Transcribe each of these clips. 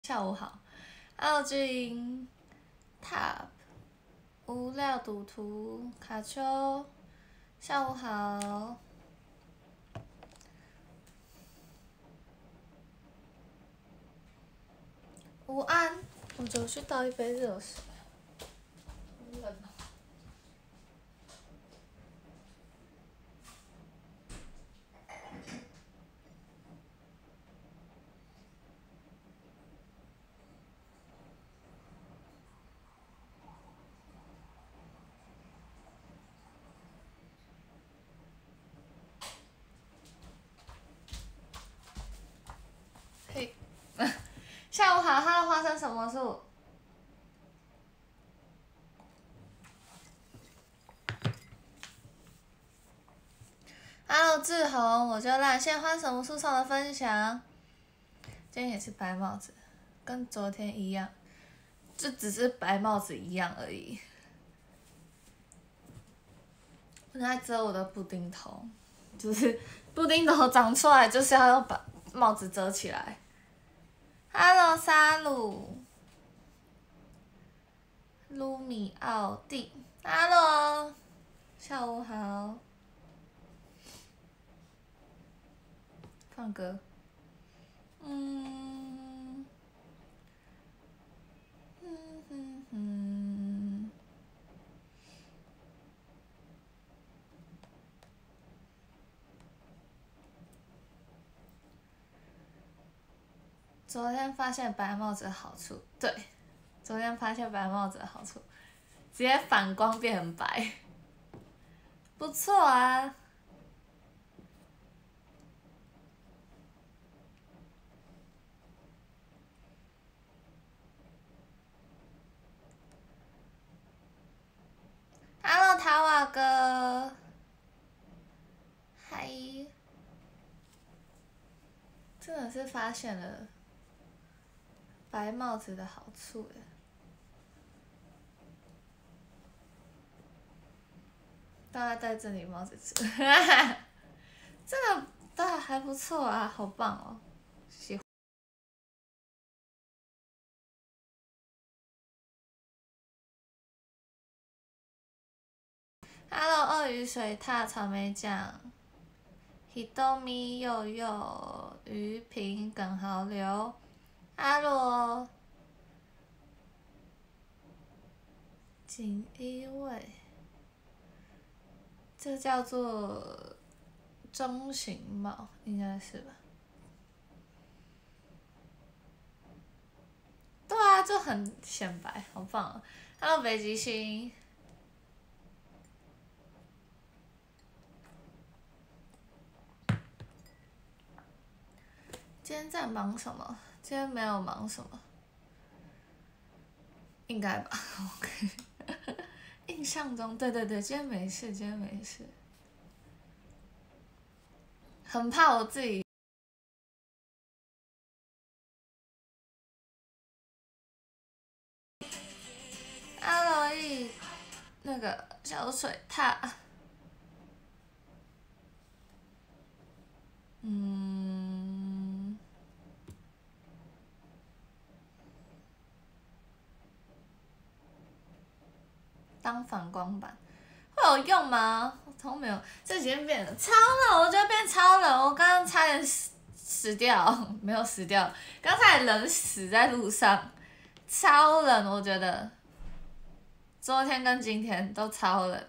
下午好，奥俊 Top 无料赌徒卡丘，下午好。午安，我走去倒一杯热水。好冷哦。嘿，下午好，哈喽，花生什么树？Hello，志宏，我就烂线换什么树上的分享。今天也是白帽子，跟昨天一样，就只是白帽子一样而已。我在遮我的布丁头，就是布丁头长出来就是要把帽子遮起来。Hello， 沙鲁，卢米奥蒂 ，Hello， 下午好。放歌。昨天发现白帽子的好处，对，昨天发现白帽子的好处，直接反光变很白，不错啊。Hello， 塔瓦哥，嗨，真的是发现了白帽子的好处耶。大家戴这里帽子吃，这个对还不错啊，好棒哦，喜欢。Hello， 鳄鱼水獭草莓酱，Hitomi 佑佑鱼平耿豪流，阿罗锦衣卫，这叫做中型帽，应该是吧？对啊，就很显白，好棒哦。Hello， 北极星。今天在忙什么？今天没有忙什么，应该吧？OK， 印象中，对对对，今天没事，今天没事。很怕我自己。阿罗伊，那个小水獭，当反光板会有用吗？都没有，这几天变得超冷，我觉得变超冷，我刚刚差点死掉，没有死掉，刚才冷死在路上，超冷，我觉得，昨天跟今天都超冷。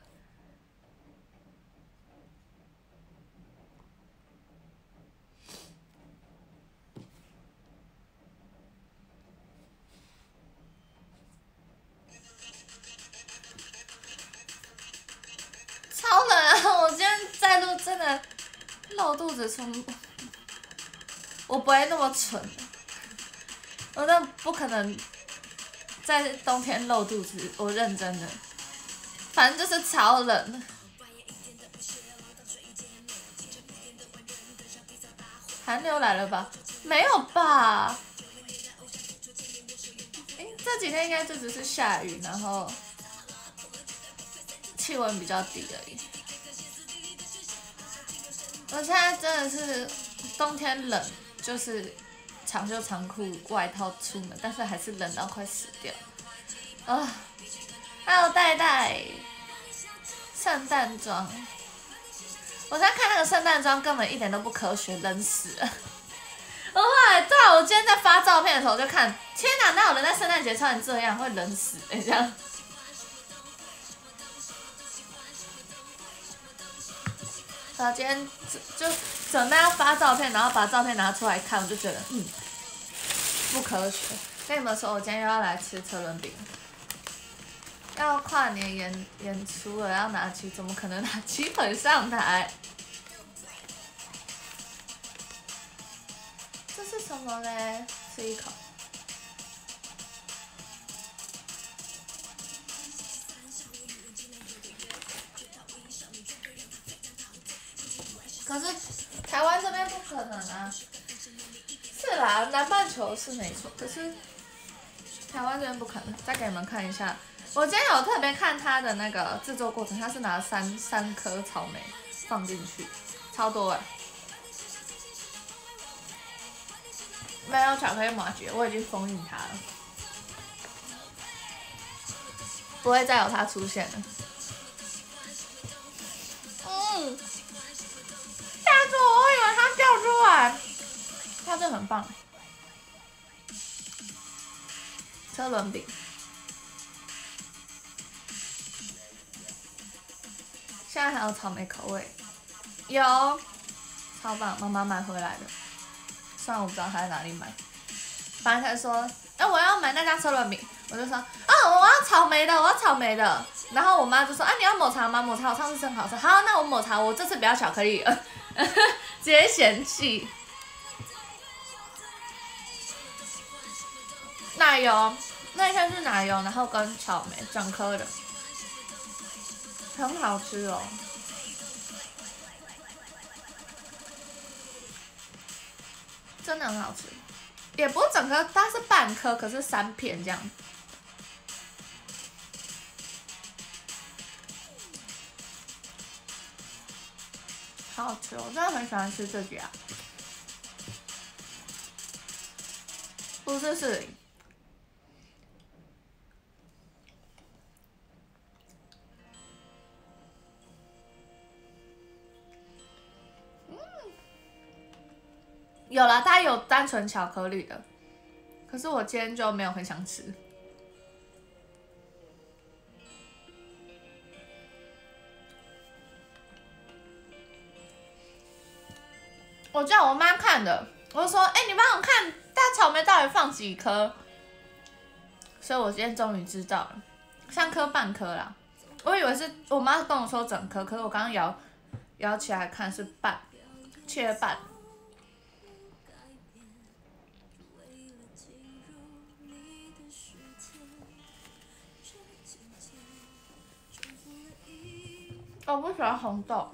超冷啊！我今天在录真的露肚子从，我不会那么蠢，我那不可能在冬天露肚子，我认真的，反正就是超冷。寒流来了吧？没有吧？这几天应该就只是下雨，然后气温比较低而已。我现在真的是冬天冷，就是长袖长裤外套出门，但是还是冷到快死掉。啊，还有戴圣诞装，我在看那个圣诞装根本一点都不科学，冷死了。我后来，对啊，我今天在发照片的时候就看，天哪，哪有人在圣诞节穿成这样，会冷死这样。然后今天就准备要发照片，然后把照片拿出来看，我就觉得不科学。跟你们说，我今天又要来吃车轮饼。要跨年演出了，要拿鸡，怎么可能拿鸡腿上台？这是什么嘞？吃一口。可是台湾这边不可能啊。是啦，南半球是没错，可是台湾这边不可能。再给你们看一下。我今天有特别看它的那个制作过程，它是拿三颗草莓放进去，超多哎！没有巧克力麻吉，我已经封印它了，不会再有它出现了。吓死我！我以为它掉出来，它真的很棒。车轮饼。现在还有草莓口味，有，超棒！妈妈买回来的，虽然我不知道她在哪里买。反正她说，我要买那家车轮饼，我就说，我要草莓的，我要草莓的。然后我妈就说，你要抹茶吗？抹茶我上次真好吃。好，那我抹茶，我这次不要巧克力了，直接嫌弃。奶油，那一天是奶油，然后跟草莓整颗的。很好吃哦，真的很好吃，也不是整颗，它是半颗，可是3片这样。好好吃哦，我真的很喜欢吃这家。不是士林。有啦，它有单纯巧克力的，可是我今天就没有很想吃。我叫我妈看的，我就说，你帮我看大草莓到底放几颗？所以我今天终于知道了，3颗半颗啦。我以为是我妈跟我说整颗，可是我刚刚摇起来看是半，切半。我不喜欢红豆。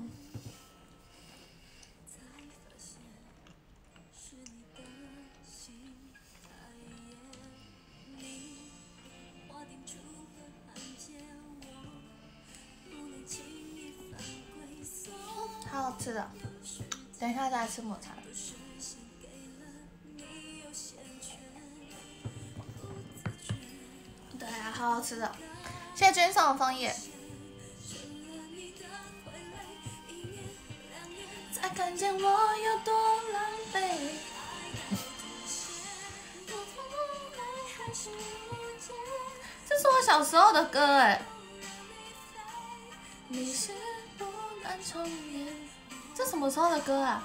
好好吃的，等一下再来吃抹茶。对啊，好好吃的，谢谢君送的枫叶。才看见我有多狼狈。这是我小时候的歌哎。你是不能重演。这什么时候的歌啊？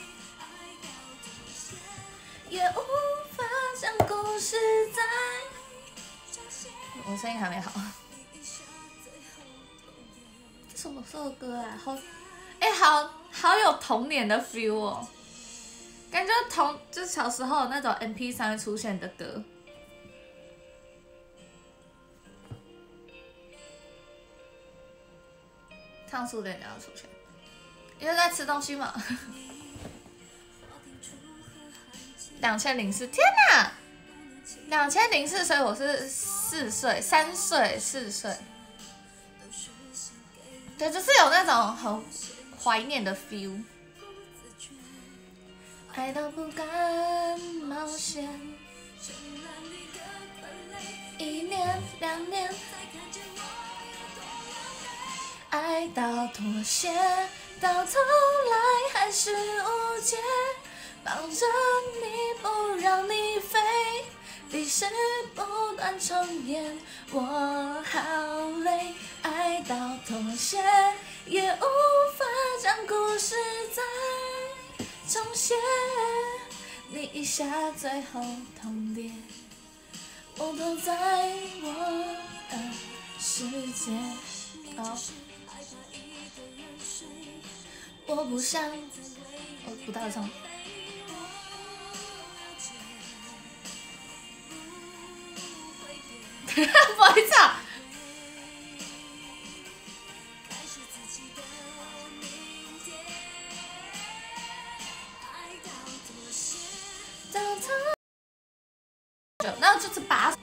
也无法将故事再。我声音还没好。这什么时候的歌啊？好有童年的 feel 哦，感觉就是小时候那种 MP3 出现的歌。唱速点要出现，因为在吃东西嘛。2004，天哪！2004，所以我是3岁、4岁。对，就是有那种很怀念的 feel。 爱到不敢冒险。1年2年，爱到妥协，到头来还是无解。绑着你不让你飞，历史不断重演，我好累。爱到妥协，也无法将故事再重写。你一下最后痛烈，我躲在我的世界。哦，我不想，我不大唱。不好意思啊。那就是8。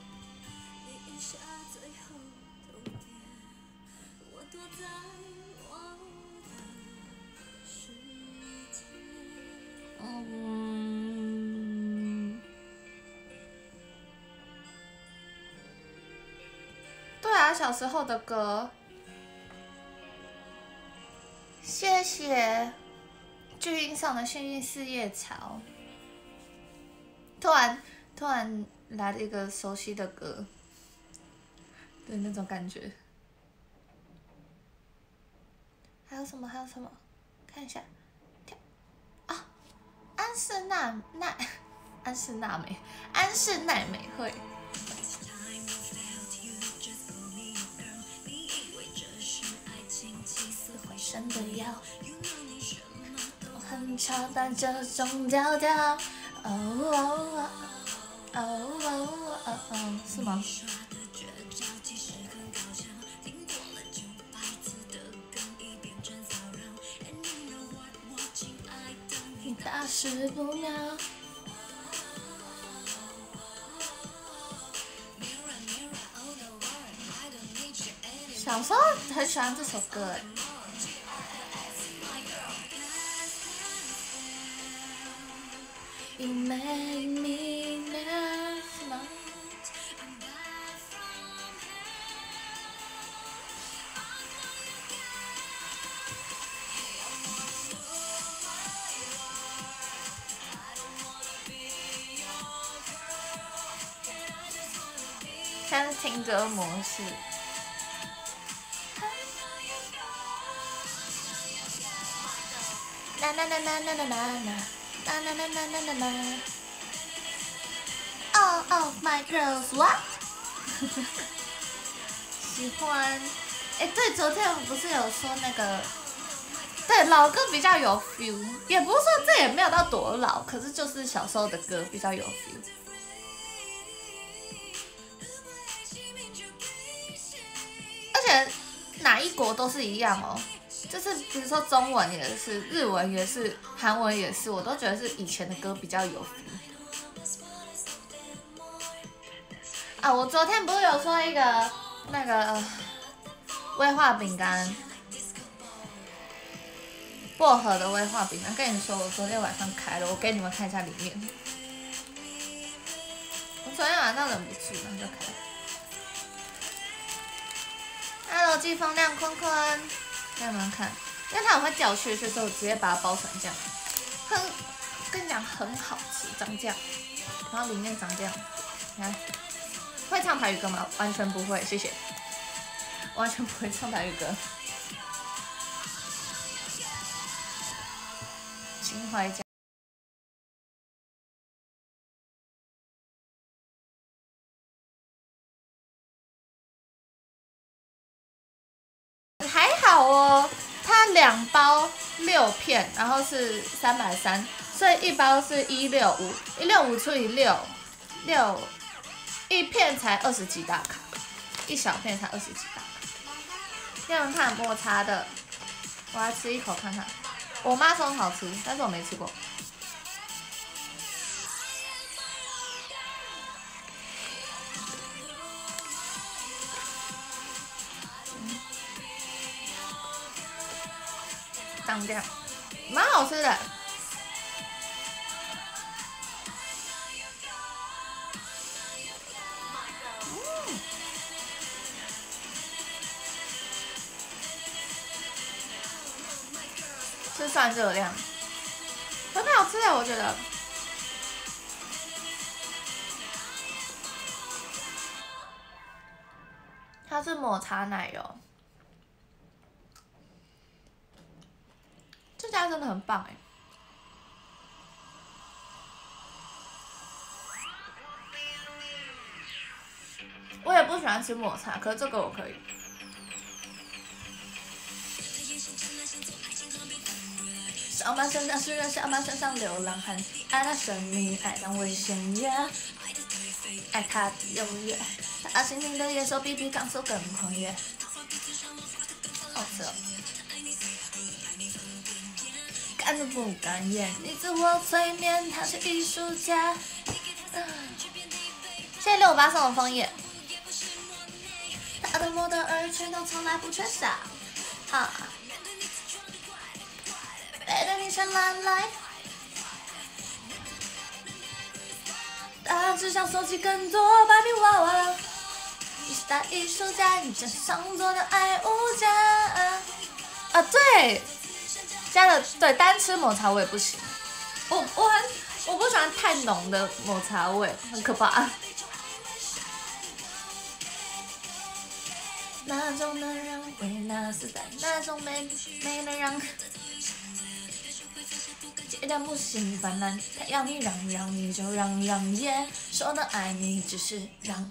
对啊，小时候的歌。谢谢巨婴上的幸运四叶草。突然来了一个熟悉的歌，对那种感觉。还有什么？还有什么？看一下，啊，安室奈美惠。真的要很巧，但这种调调，是吗？你大事不妙。小时候很喜欢这首歌哎。You make me nervous 吗？现在是听歌模式。啦啦啦啦啦啦啦。啦啦啦啦啦啦啦 ！All of my girls what？ 喜欢，对，昨天我不是有说那个，对，老歌比较有 feel， 也不是说这也没有到多老，可是就是小时候的歌比较有 feel。而且哪一国都是一样哦。就是比如说中文也是，日文也是，韩文也是，我都觉得是以前的歌比较有 feel。啊，我昨天不是有说一个那个威化饼干，薄荷的威化饼干，跟你说我昨天晚上开了，我给你们看一下里面。我昨天晚上忍不住，然后就开了。Hello， 季风亮坤坤。给你们看，因为它很会掉屑屑，所以我直接把它包成这样，跟你讲很好吃，长这样，然后里面长这样，你看，会唱台语歌吗？完全不会，谢谢，完全不会唱台语歌。情怀家。还好哦，它2包6片，然后是330，所以一包是165，165除以6，一片才20几大卡，一小片才20几大卡。给你们看抹茶的，我来吃一口看看。我妈说很好吃，但是我没吃过。长这样，蛮好吃的。 算热量，很好吃的，我觉得。它是抹茶奶油，这家真的很棒哎。我也不喜欢吃抹茶，可是这个我可以。上半身当诗人，下半身像流浪汉，爱他神秘，爱当危险夜，爱他的优越，他心灵的野兽比比钢索更狂野。好吃哦。敢怒不敢言，你自我催眠，他是艺术家。谢谢658送的枫叶。他的模特儿全都从来不缺少，啊，背对你绚烂来，他只想收集更多芭比娃娃。你是大艺术家，你真是创作的爱无价。啊，对，加了对单吃抹茶我也不行，我不喜欢太浓的抹茶味，很可怕。那种能让维纳斯在，那种美能让戒掉母性泛滥。他要你让你就让耶，说的爱你只是让。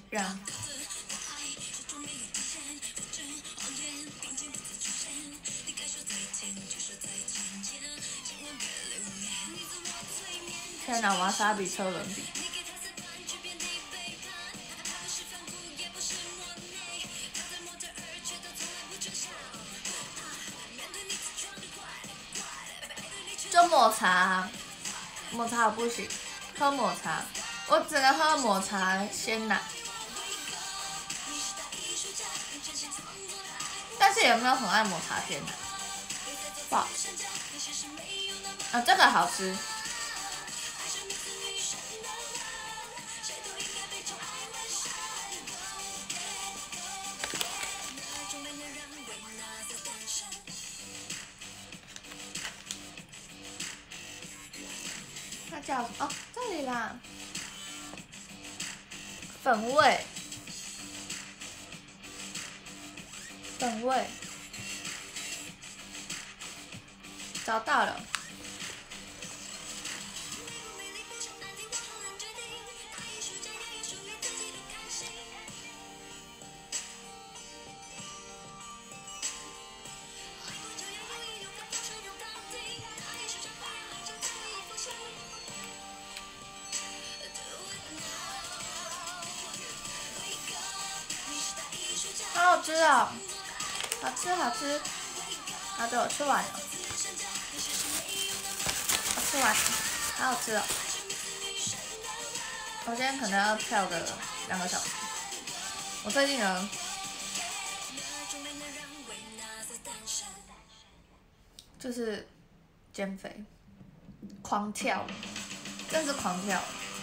天哪，瓦萨比车轮饼。就抹茶，抹茶我不行，喝抹茶，我只能喝抹茶鲜奶。但是也没有很爱抹茶鲜奶，不好吃。啊，这个好吃。它叫哦，这里啦，粉味，找到了。好好吃哦，好吃。啊，对，我吃完了，我吃完了，好好吃哦。我今天可能要跳个2个小时。我最近呢，就是减肥，狂跳，真是狂跳。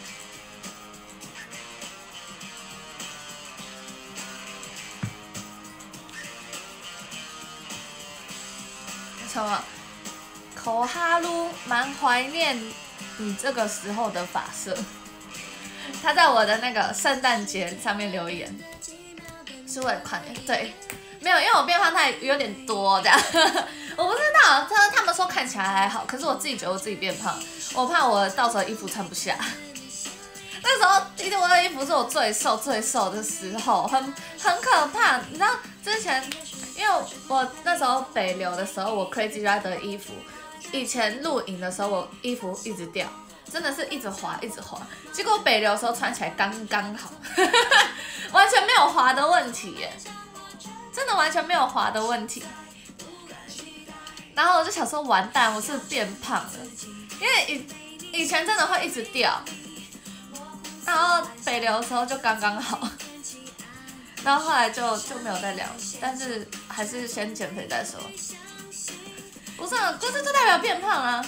什么？口哈鲁蛮怀念你这个时候的发色。他在我的那个圣诞节上面留言，是为了快对，没有，因为我变胖太有点多这样，我不知道，他们说看起来还好，可是我自己觉得我自己变胖，我怕我到时候衣服穿不下。那时候我的衣服是我最瘦的时候，很可怕。你知道之前，因为我那时候北流的时候，我 Crazy Rider 的衣服，以前露营的时候我衣服一直掉，真的是一直滑。结果北流的时候穿起来刚刚好，完全没有滑的问题耶，真的完全没有滑的问题。然后我就想说完蛋，我是变胖了，因为以前真的会一直掉。然后北流的时候就刚刚好，然后后来就没有再聊，但是还是先减肥再说。不是，可是这代表变胖啊。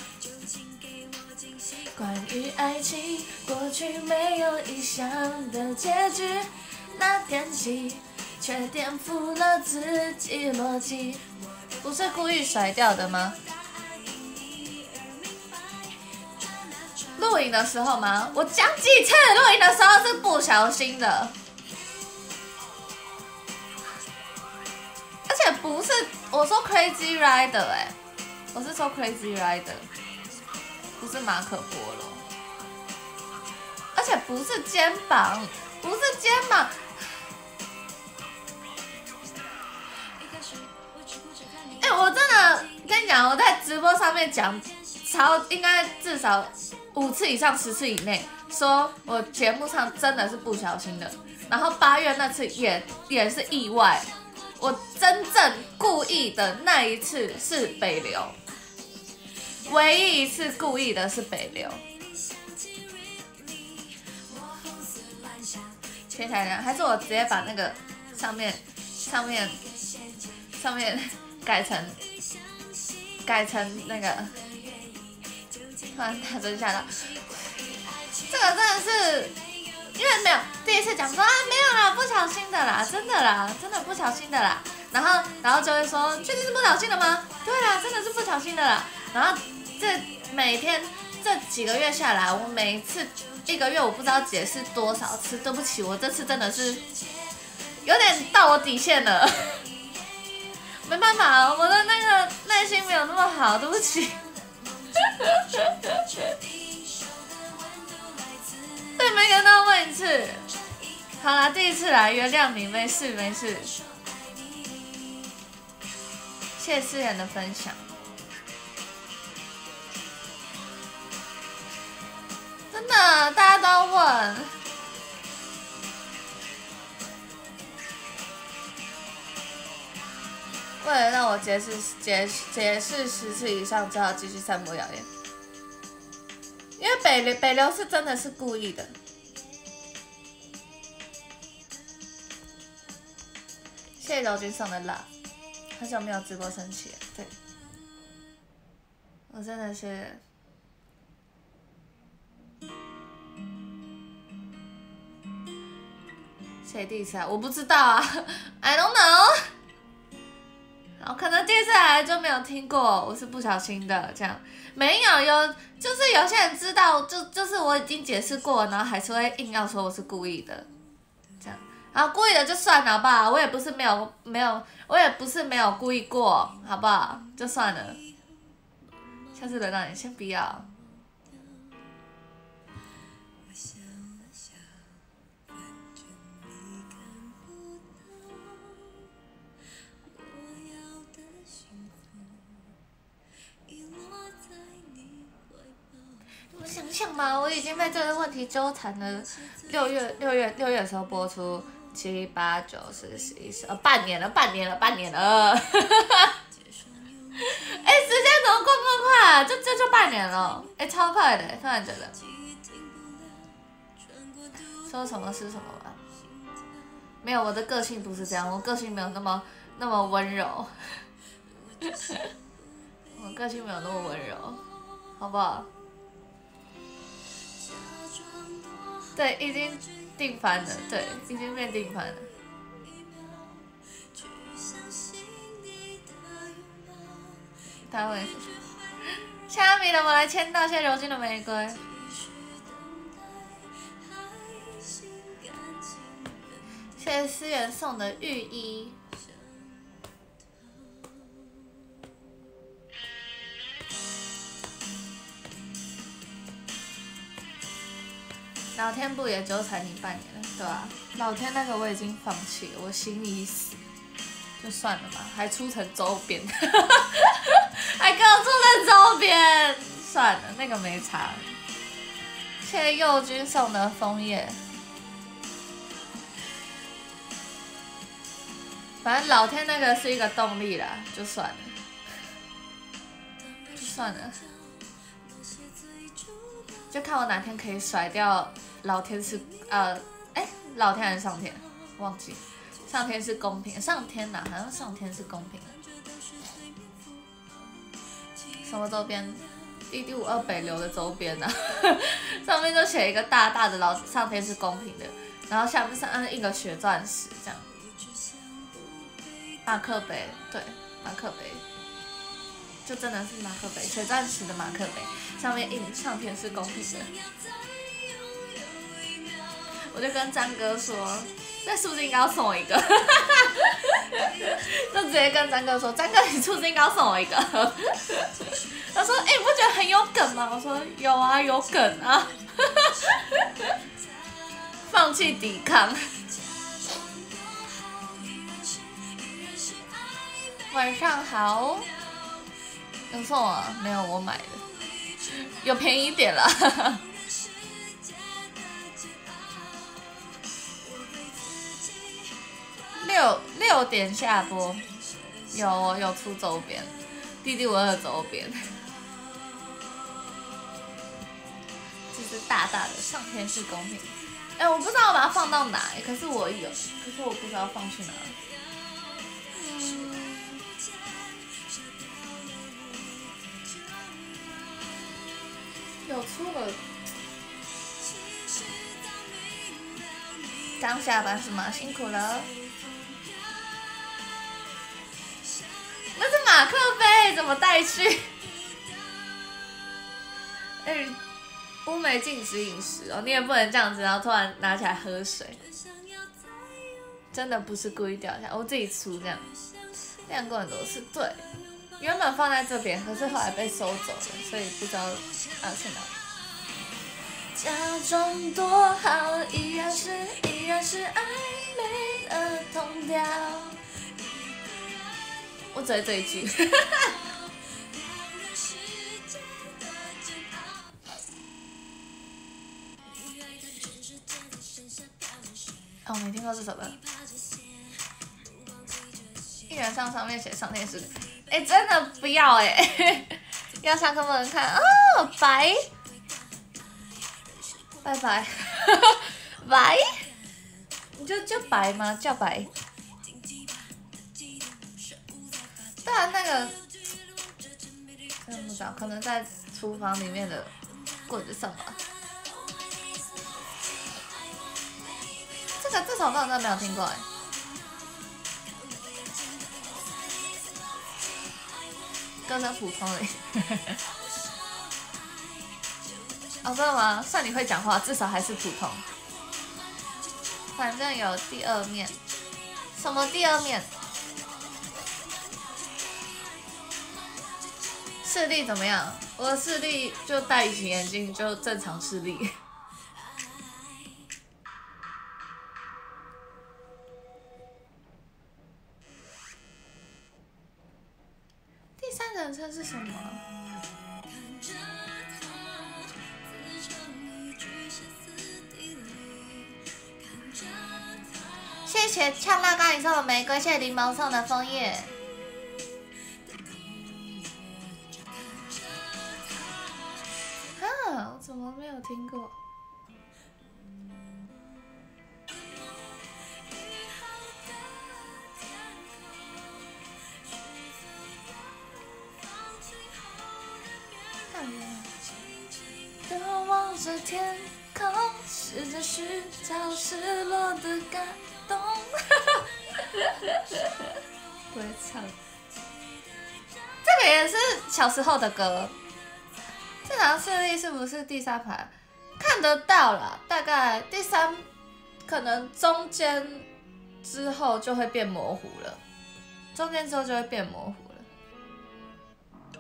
关于爱情，过去没有理想的结局，那天起却颠覆了自己逻辑。不是故意甩掉的吗？ 录影的时候吗？我讲几次，录影的时候是不小心的，而且不是我说 Crazy Rider 我是说 Crazy Rider， 不是马可波罗，而且不是肩膀，不是肩膀。我真的跟你讲，我在直播上面讲应该至少5次以上10次以内，说我节目上真的是不小心的。然后8月那次也是意外，我真正故意的那一次是北流，唯一一次故意的是北流。切起来呢，还是我直接把那个上面改成那个，突然他真吓到，这个真的是因为没有第一次讲说没有啦，不小心的啦，真的啦，真的不小心的啦，然后就会说确定是不小心的吗？对啦，真的是不小心的啦。然后每天这几个月下来，我每一次1个月我不知道解释多少次，对不起，我这次真的是有点到我底线了。没办法，我的那个耐心没有那么好，对不起。对，每个人都要问一次。好啦，第一次来，原谅你，没事没事。谢谢思妍的分享。真的，大家都要问。为了让我解释10次以上，只好继续散播谣言。因为北流是真的是故意的。谢谢柔君送的辣，很久没有直播生气了。对，我真的是。谁第一次来？我不知道啊 ，I don't know。可能第一次来就没有听过，我是不小心的，这样没有就是有些人知道，就是我已经解释过，然后还是会硬要说我是故意的，这样，然后故意的就算了，好不好？我也不是没有故意过，好不好？就算了，下次轮到你，先不要。想想嘛，我已经被这个问题纠缠了6月的时候播出，7、8、9、10、11、12，半年了。哎，时间怎么过这么快啊？就半年了，哎，超快的，突然觉得。说什么是什么吧？没有，我的个性不是这样，我个性没有那么温柔，我个性没有那么温柔，好不好？对，已经定番了，对，已经变定番了。他会虾米的我来签到，谢谢柔君的玫瑰。谢谢思源送的浴衣。老天不也纠缠你半年了，对吧？老天那个我已经放弃了，我心已死，就算了吧，还出成周边，还给我出成周边，算了，那个没差。谢谢佑君送的枫叶，反正老天那个是一个动力啦，就算了，就看我哪天可以甩掉老天是老天还是上天，忘记，上天是公平，上天呐，好像上天是公平的。什么周边？第52北流的周边啊，上面就写一个大大的上天是公平的，然后下面印个血钻石这样。马克杯，对，马克杯。 就真的是马克杯，铁钻石的马克杯，上面印上天是公平的。我就跟张哥说，那是不是应该要送我一个？就直接跟张哥说，张哥你是不是应该要送我一个？他说，你不觉得很有梗吗？我说有啊，有梗啊。放弃抵抗。晚上好。有送我？没有，我买的。有便宜一点啦。6点下播，有出周边，弟弟我的周边，这是大大的上天是公平。我不知道我把它放到哪，可是我有，可是我不知道放去哪。有出了。刚下班是吗？辛苦了。那是马克杯，怎么带去？乌梅禁止饮食哦，你也不能这样子，然后突然拿起来喝水。真的不是故意掉下来，我自己出这样。亮过很多次，对，原本放在这边，可是后来被收走了，所以不知道要去哪。假装多好，依然是暧昧的痛调。我只会这一句。我没听过这首歌。应援上面写上天是，真的不要要上课不能看哦，白，拜拜，白，你就白吗？叫白。对啊，那个真的不知道，可能在厨房里面的柜子上吧。这首歌我真的没有听过歌声普通哦，真的吗？算你会讲话，至少还是普通。反正有第二面，什么第二面？视力怎么样？我的视力就戴隐形眼镜，就正常视力。第三人称是什么？谢谢呛辣咖喱送的玫瑰，谢谢柠檬送的枫叶。我怎么没有听过？都望着天空，试着寻找失落的感动。不会唱，这个也是小时候的歌。正常视力是不是第三排？看得到啦，大概第三，可能中间之后就会变模糊了，中间之后就会变模糊了。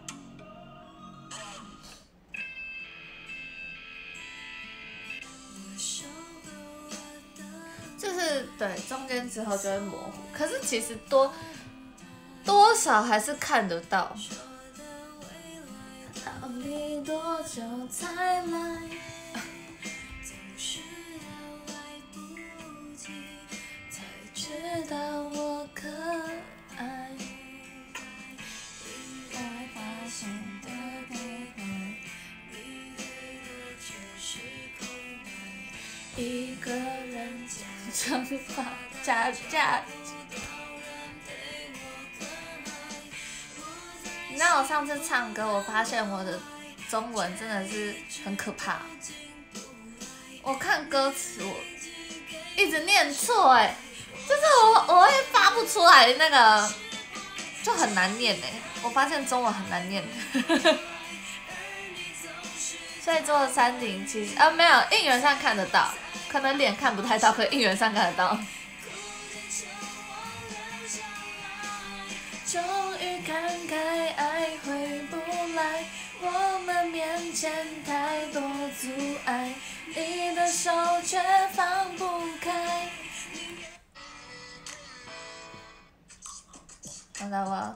就是对，中间之后就会模糊，可是其实多少还是看得到。到底多久才来？才知道我可爱。意外发现的背后，你给的却是空白。一个人将惩罚加。你知道我上次唱歌，我发现我的中文真的是很可怕。我看歌词，我一直念错就是我会发不出来那个就很难念哎，我发现中文很难念。所以做山顶其实没有，应援上看得到，可能脸看不太到，可应援上看得到。终于看开，爱回不来，我们面前太多阻碍，你的手却放不开。看到我。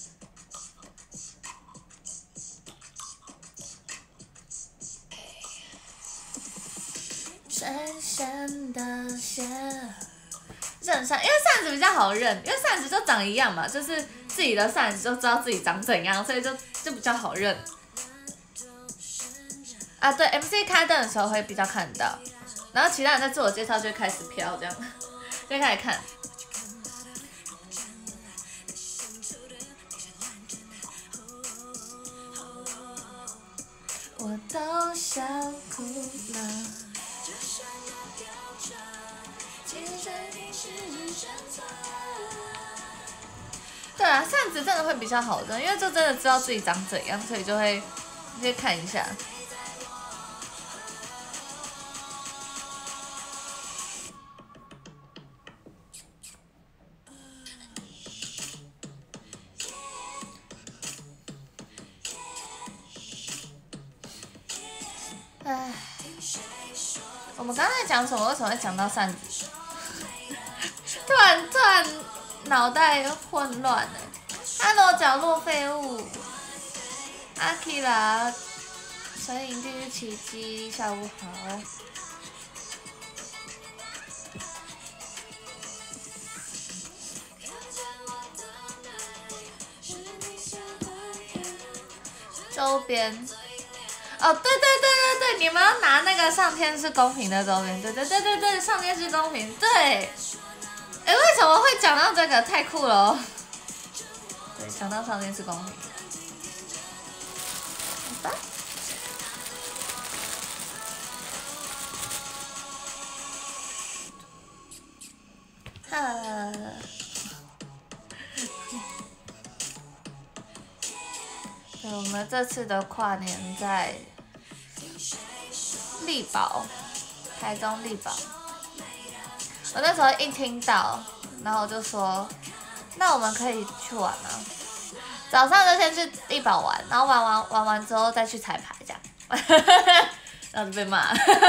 深深的血，认扇，因为扇子比较好认，因为扇子就长一样嘛，就是自己的扇子就知道自己长怎样，所以就比较好认。啊，对 ，MC 开灯的时候会比较看到，然后其他人在自我介绍就会开始飘，这样就开始看。我都笑哭了。对啊，扇子真的会比较好认，因为就真的知道自己长怎样，所以就会看一下。唉，我们刚才讲什么？为什么会讲到扇子？突然脑袋混乱了。Hello， 角落废物，阿 K 啦，神隐地狱奇迹，下午好。周边，哦，对，你们要拿那个上天是公平的周边，对，上天是公平，对。哎，为什么会讲到这个？太酷了哦！对，讲到上天是公平。好吧。对，我们这次的跨年在力宝，台中力宝。我那时候一听到，然后我就说，那我们可以去玩吗？早上就先去力宝玩，然后玩完之后再去彩排这样，然后就被骂。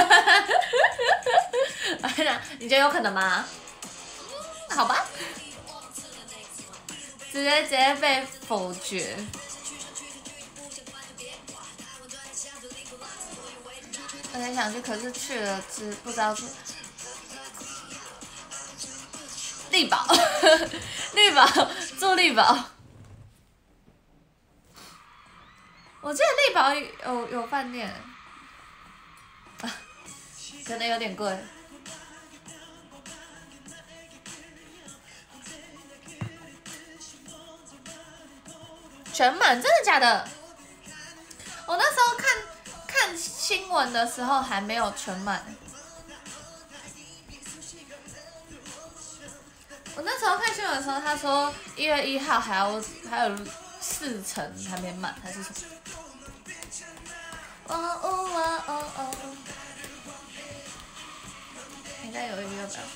你觉得有可能吗？好吧，直接被否决。我很想去，可是去了不知道去。力宝，住力宝。我记得力宝有饭店，可能有点贵。全满，真的假的？我那时候看新闻的时候还没有全满。我那时候看新闻的时候，他说1月1号还有4成还没满，还是什么？你在犹豫要不要？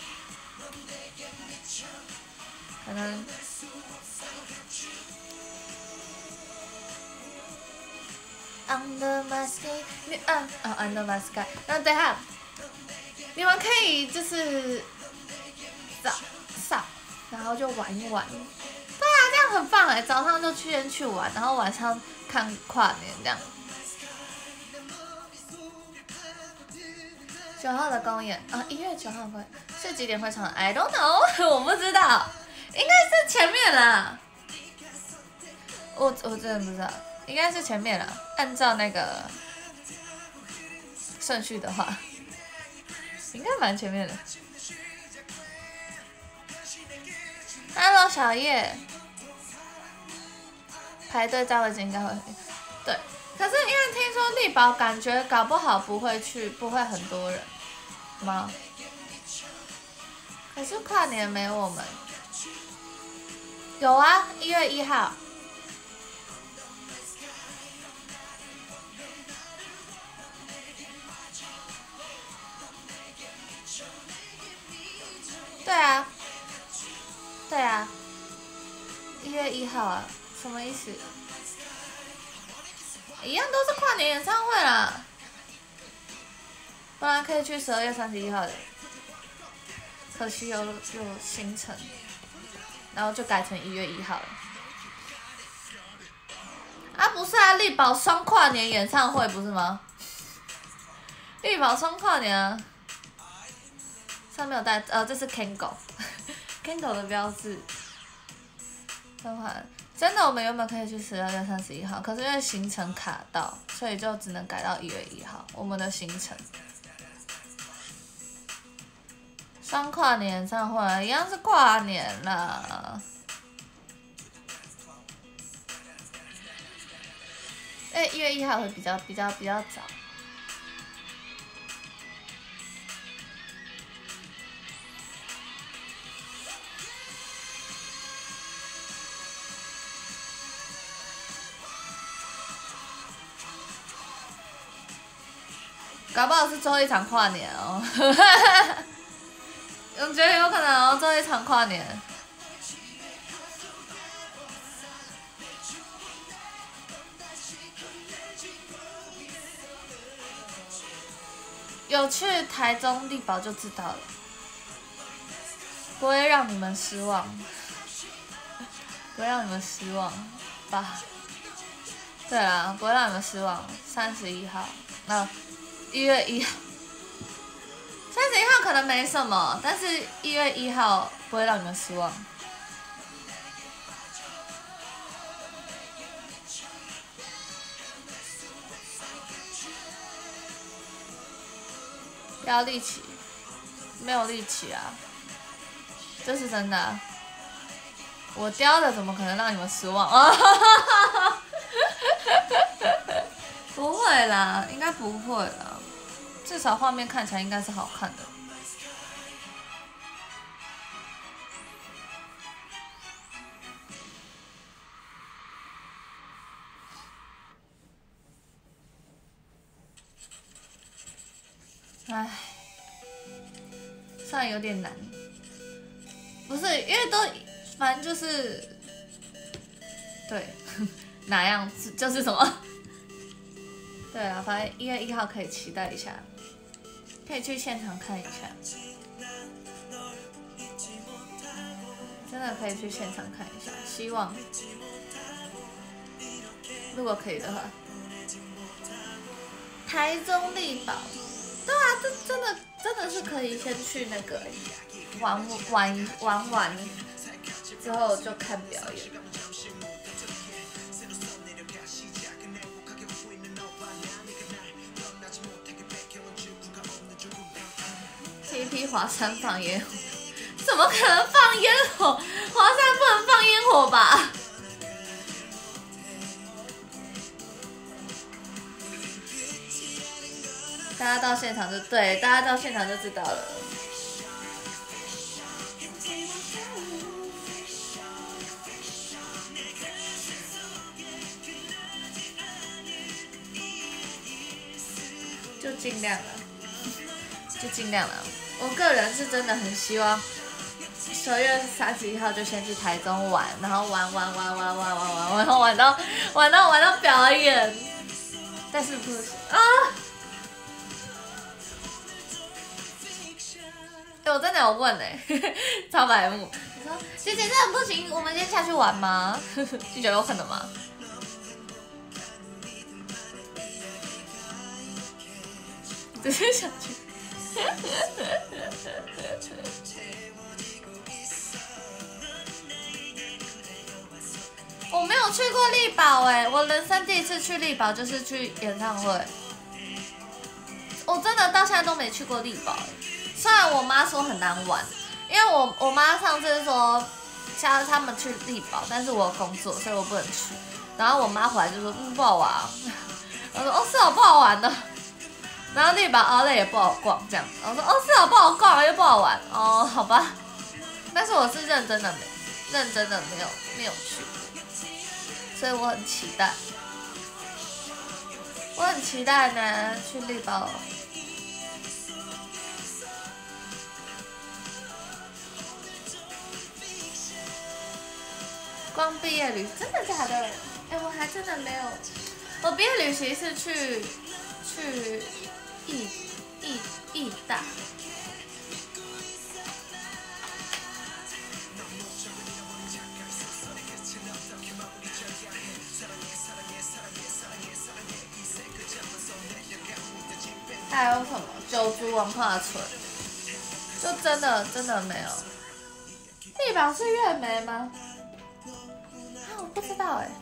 可能。Under my sky， Under my sky。那等下，你们可以就是早上，然后就玩一玩。对啊，这样很棒哎！早上就先去玩，然后晚上看跨年这样。9号的公演啊，1月9号的公演是几点会唱 ？I don't know， 我不知道，应该是前面啦。我真的不知道。应该是前面了，按照那个顺序的话，应该蛮前面的。Hello， 小叶，排队在位置应该会对，可是因为听说力宝感觉搞不好不会很多人吗？可是跨年没我们， 有啊，1月1号。对啊，对啊，1月1号啊，什么意思？一样都是跨年演唱会啦，不然可以去12月31号的，可惜有行程，然后就改成1月1号了。啊，不是啊，力宝双跨年演唱会不是吗？力宝双跨年啊，上面有带这是 Kango，Kango 的标志。真的，我们原本可以去12月31号，可是因为行程卡到，所以就只能改到1月1号。我们的行程。双跨年演唱会一样是跨年啦。1月1号会比较早。搞不好是最后一场跨年哦，我觉得有可能哦，最后一场跨年。有去台中力宝就知道了，不会让你们失望，不会让你们失望吧？对啦，不会让你们失望。31号，1月1号，31号可能没什么，但是1月1号不会让你们失望。不要力气，没有力气啊，这是真的啊。我雕的怎么可能让你们失望啊？不会啦，应该不会啦，至少画面看起来应该是好看的。唉，算有点难，不是因为都反正就是对哪样子就是什么。对啊，反正1月1号可以期待一下，可以去现场看一下，真的可以去现场看一下，希望如果可以的话。台中力宝，对啊，这真的是可以先去那个玩完之后就看表演。TP 华山放烟火，怎么可能放烟火？华山不能放烟火吧？大家到现场就对，大家到现场就知道了。就尽量了，就尽量了。我个人是真的很希望12月31号就先去台中玩，然后玩，然后玩到表演，但是不是啊？我真的有问超白目。你说姐姐这不行，我们先下去玩吗？你觉得有可能吗？只是想去。我没有去过力宝我人生第一次去力宝就是去演唱会。我真的到现在都没去过力宝虽然我妈说很难玩，因为我妈上次说叫他们去力宝，但是我有工作，所以我不能去。然后我妈回来就说不好玩我说是不好玩的。然后力宝outlet也不好逛，这样。我说是不好逛又不好玩好吧。但是我是认真的认真的没有去过，所以我很期待。我很期待呢去绿宝。光毕业旅，真的假的？哎，我还真的没有。我毕业旅行是去义大。还有什么九族文化村？就真的没有。地堡是月眉吗？啊，我不知道哎。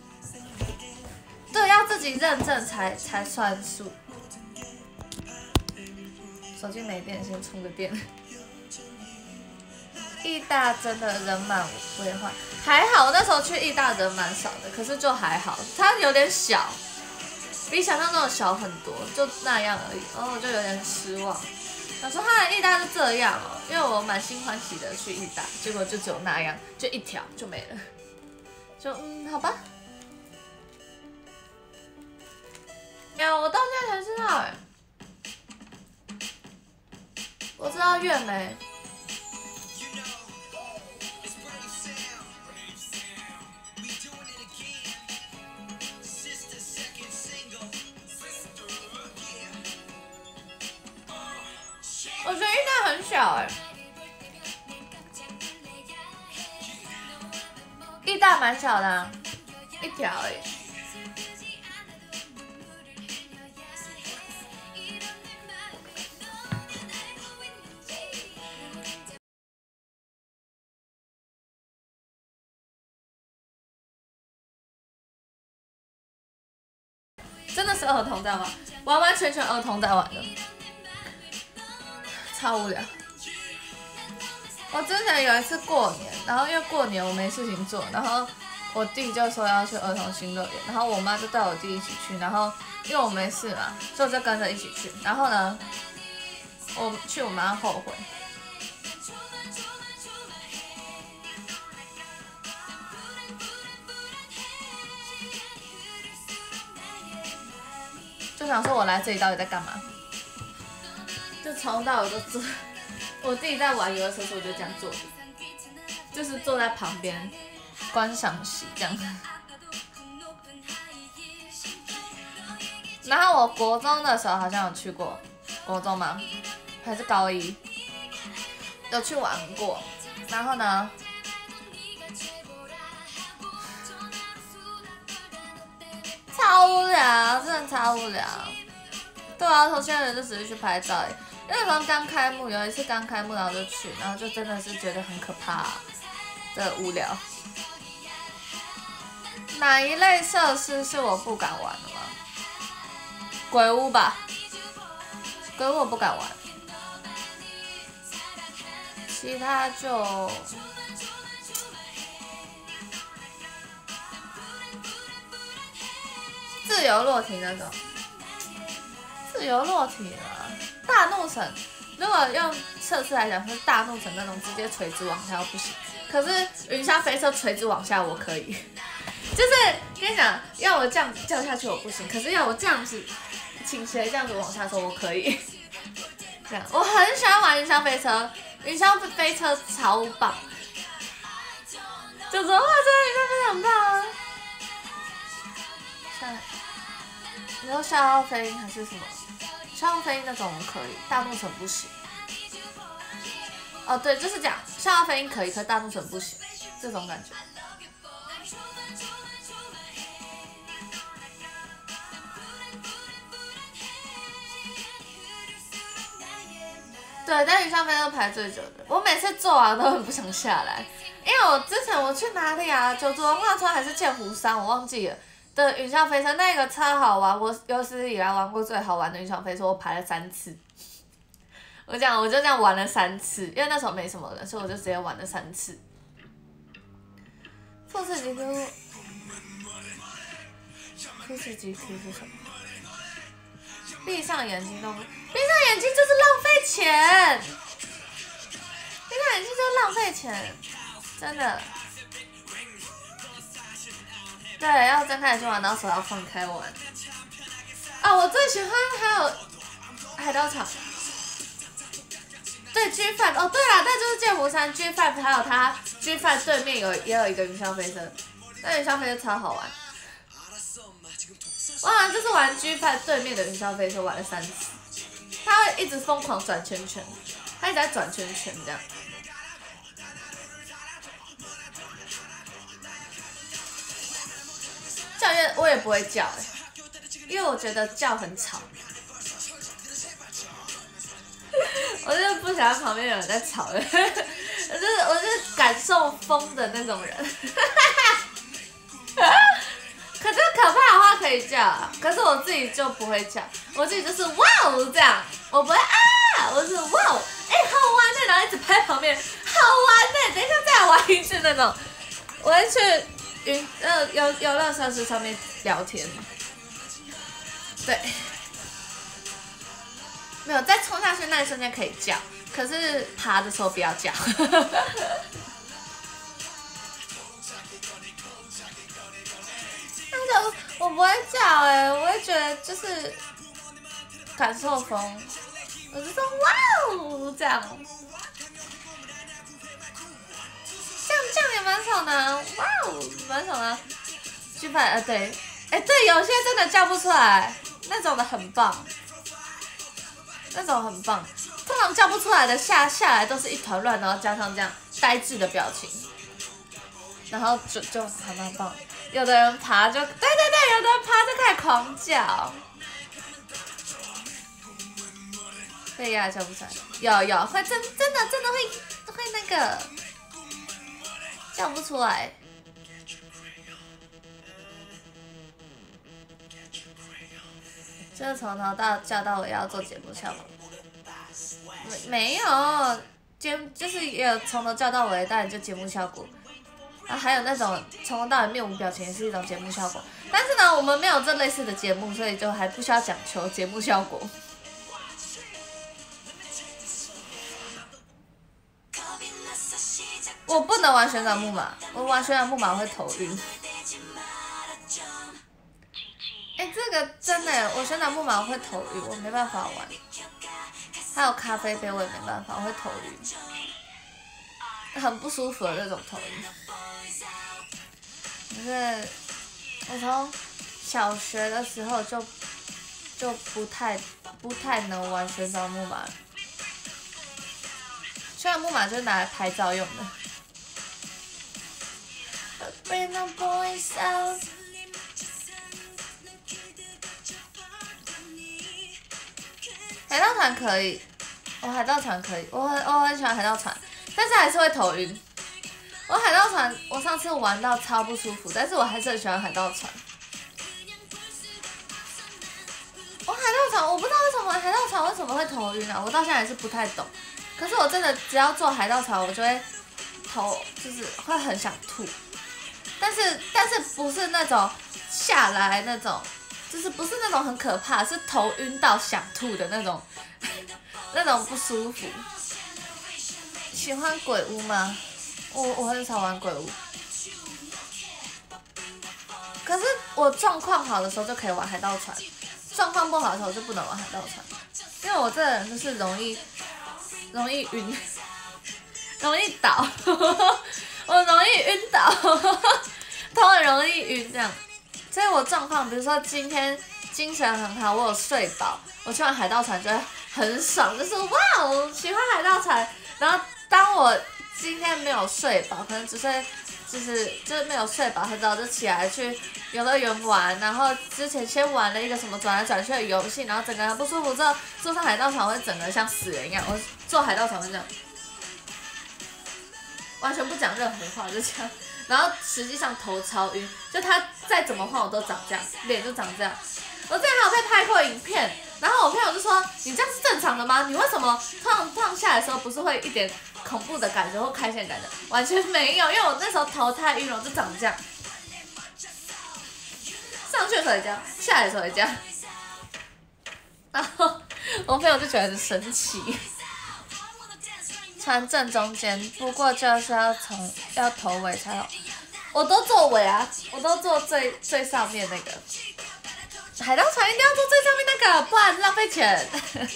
对，要自己认证才算数。手机没电，先充个电。义大真的人满为患，还好那时候去义大人蛮少的，可是就还好，它有点小。比想象中的小很多，就那样而已，然后我就有点失望。我说他的义大是这样哦，因为我满心欢喜的去义大，结果就只有那样，就一条就没了，就好吧。我到现在才知道哎，我知道月眉。我觉得义大很小哎，义大蛮小的啊，一条而已。真的是儿童在玩，完完全全儿童在玩的。超无聊。我之前有一次过年，然后因为过年我没事情做，然后我弟就说要去儿童新乐园，然后我妈就带我弟一起去，然后因为我没事嘛，所以我就跟着一起去。然后呢，我妈后悔。就想说我来这里到底在干嘛？就从头到尾都坐，我自己在玩游乐设施，我就这样坐着，就是坐在旁边观赏席这样。然后我国中的时候好像有去过，国中吗？还是高一？有去玩过。然后呢？超无聊，真的超无聊。对啊，从现在人就只是去拍照而已。那时候刚开幕，有一次刚开幕，然后就去，然后就真的是觉得很可怕的无聊。哪一类设施是我不敢玩的吗？鬼屋吧，鬼屋我不敢玩。其他就自由落体那种，自由落体啊，大怒神。如果用测试来讲，是大怒神那种直接垂直往下不行，可是云霄飞车垂直往下我可以。就是跟你讲，要我这样掉下去我不行，可是要我这样子倾斜这样子往下说我可以。这样，我很喜欢玩云霄飞车，云霄飞车超棒。就说哇，这云霄飞车很棒啊！你说笑傲飞鹰还是什么？笑傲飞鹰那种我可以，大怒神不行。哦，对，就是这样，笑傲飞鹰可以，可大怒神不行，这种感觉。对，但云霄飞车排最久的，我每次做完都很不想下来，因为我之前我去哪里啊？九族文化村还是剑湖山，我忘记了。的云霄飞车那个超好玩，我有史以来玩过最好玩的云霄飞车，我排了3次。我就这样玩了3次，因为那时候没什么人，所以我就直接玩了3次。富士急 Q， 富士急 Q 是什么？闭上眼睛都不，闭上眼睛就是浪费钱，闭上眼睛就是浪费钱。 真的。对，要睁开眼睛玩，然后手要放开玩。啊，我最喜欢还有海盗场。对 G5， 哦对啦，那就是剑湖山 G5， 还有它 G5 对面也有一个云霄飞车，那云霄飞车超好玩。我好像就是玩 G5 对面的云霄飞车玩了3次，它会一直疯狂转圈圈，它一直在转圈圈这样。叫乐我也不会叫因为我觉得叫很吵。我就是不喜欢旁边有人在吵的，我就是感受风的那种人。可是可怕的话可以叫啊，可是我自己就不会叫，我自己就是哇哦这样，我不会啊，我是哇哦，好玩的，然后一直拍旁边，好玩的，等一下再来玩一次那种。我会去游乐设施上面聊天，对。没有，在冲下去那一瞬间可以叫，可是爬的时候不要叫。但是我不会叫我会觉得就是感受风，我就说哇哦这样，这样也蛮爽的，哇哦蛮爽的。G5对，对，有些真的叫不出来，那种的很棒。那种很棒，通常叫不出来的下来都是一团乱，然后加上这样呆滞的表情，然后就还蛮棒。有的人爬就对，有的人爬就开始狂叫，对呀，叫不出来，有会真的会那个叫不出来。就是从头叫到尾要做节目效果，没有就是也有从头叫到尾，当然就节目效果。还有那种从头到尾面无表情也是一种节目效果。但是呢，我们没有这类似的节目，所以就还不需要讲求节目效果。我不能玩旋转木马，我玩旋转木马我会头晕。这个真的，我旋转木马我会头晕，我没办法玩。还有咖啡杯我也没办法，我会头晕，很不舒服的那种头晕。可是我从小学的时候就不太能玩旋转木马。旋转木马就是拿来拍照用的。海盗船可以，海盗船可以，我很喜欢海盗船，但是还是会头晕。我海盗船，我上次玩到超不舒服，但是我还是很喜欢海盗船。我海盗船，我不知道为什么海盗船为什么会头晕啊，我到现在还是不太懂。可是我真的只要坐海盗船，我就会就是会很想吐。但是不是那种下来那种。就是不是那种很可怕，是头晕到想吐的那种，那种不舒服。喜欢鬼屋吗？我很少玩鬼屋，可是我状况好的时候就可以玩海盗船，状况不好的时候就不能玩海盗船，因为我这个人就是容易晕，容易倒，我容易晕倒，头很容易晕这样。所以我状况，比如说今天精神很好，我有睡饱，我去玩海盗船就会很爽，就是哇，我喜欢海盗船。然后当我今天没有睡饱，可能就是没有睡饱，很早就起来去游乐园玩，然后之前先玩了一个什么转来转去的游戏，然后整个人不舒服之后，坐上海盗船会整个像死人一样。我坐海盗船会这样，完全不讲任何话，就这样。然后实际上头超晕，就他再怎么晃我都长这样，脸就长这样。我之前还有被拍过影片，然后我朋友就说：“你这样是正常的吗？你为什么放下来的时候不是会一点恐怖的感觉或开心的感觉？”完全没有，因为我那时候头太晕了，就长这样。上去的时候也这样，下来的时候也这样。然后我朋友就觉得很神奇， 传正中间，不过就是要头尾才好。我都做尾啊，我都做最上面那个。海盗船一定要做最上面那个，不然浪费钱。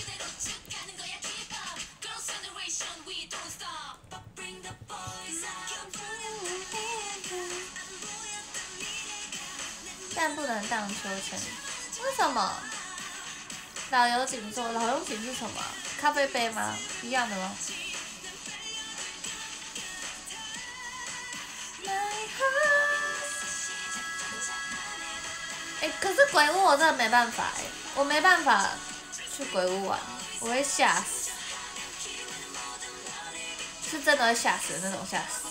但不能荡秋千，为什么？老油井做，老油井是什么？咖啡杯吗？一样的吗？可是鬼屋我真的没办法我没办法去鬼屋玩，我会吓死，是真的会吓死的那种吓死。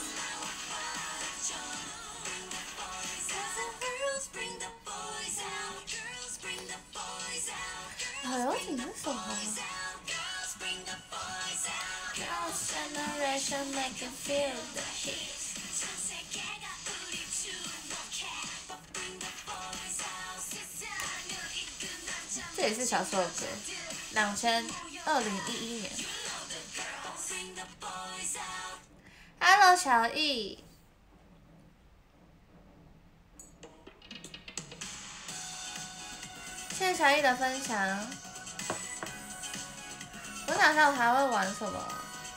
老油井是什么？这也是小时候的歌，2011年。Hello 小易，谢谢小易的分享。我想想我还会玩什么？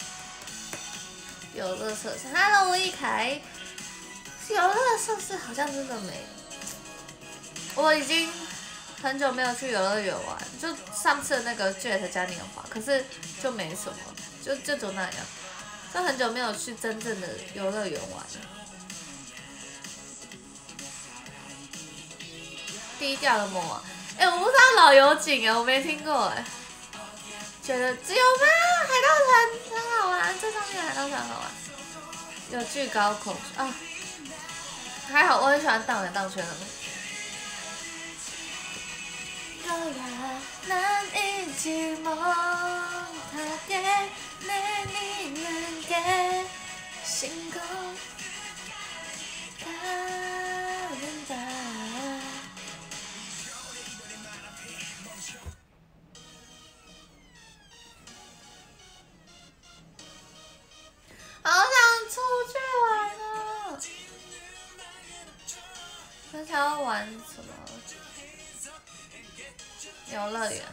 游乐设施 ，Hello 吴亦凯，游乐设施好像真的没，我已经很久没有去游乐园玩，就上次的那个 Jet 嘉年华，可是就没什么，就那样，就很久没有去真正的游乐园玩了。低调的魔王，我不知道老油井我没听过觉得只有吗？海盗船很好玩，这上面海盗船好玩，有巨高口啊，还好我很喜欢荡来荡去的那个。难以寂寞，他给你能给星空，他明白。好想出去玩哦！很想要玩什么？游乐园。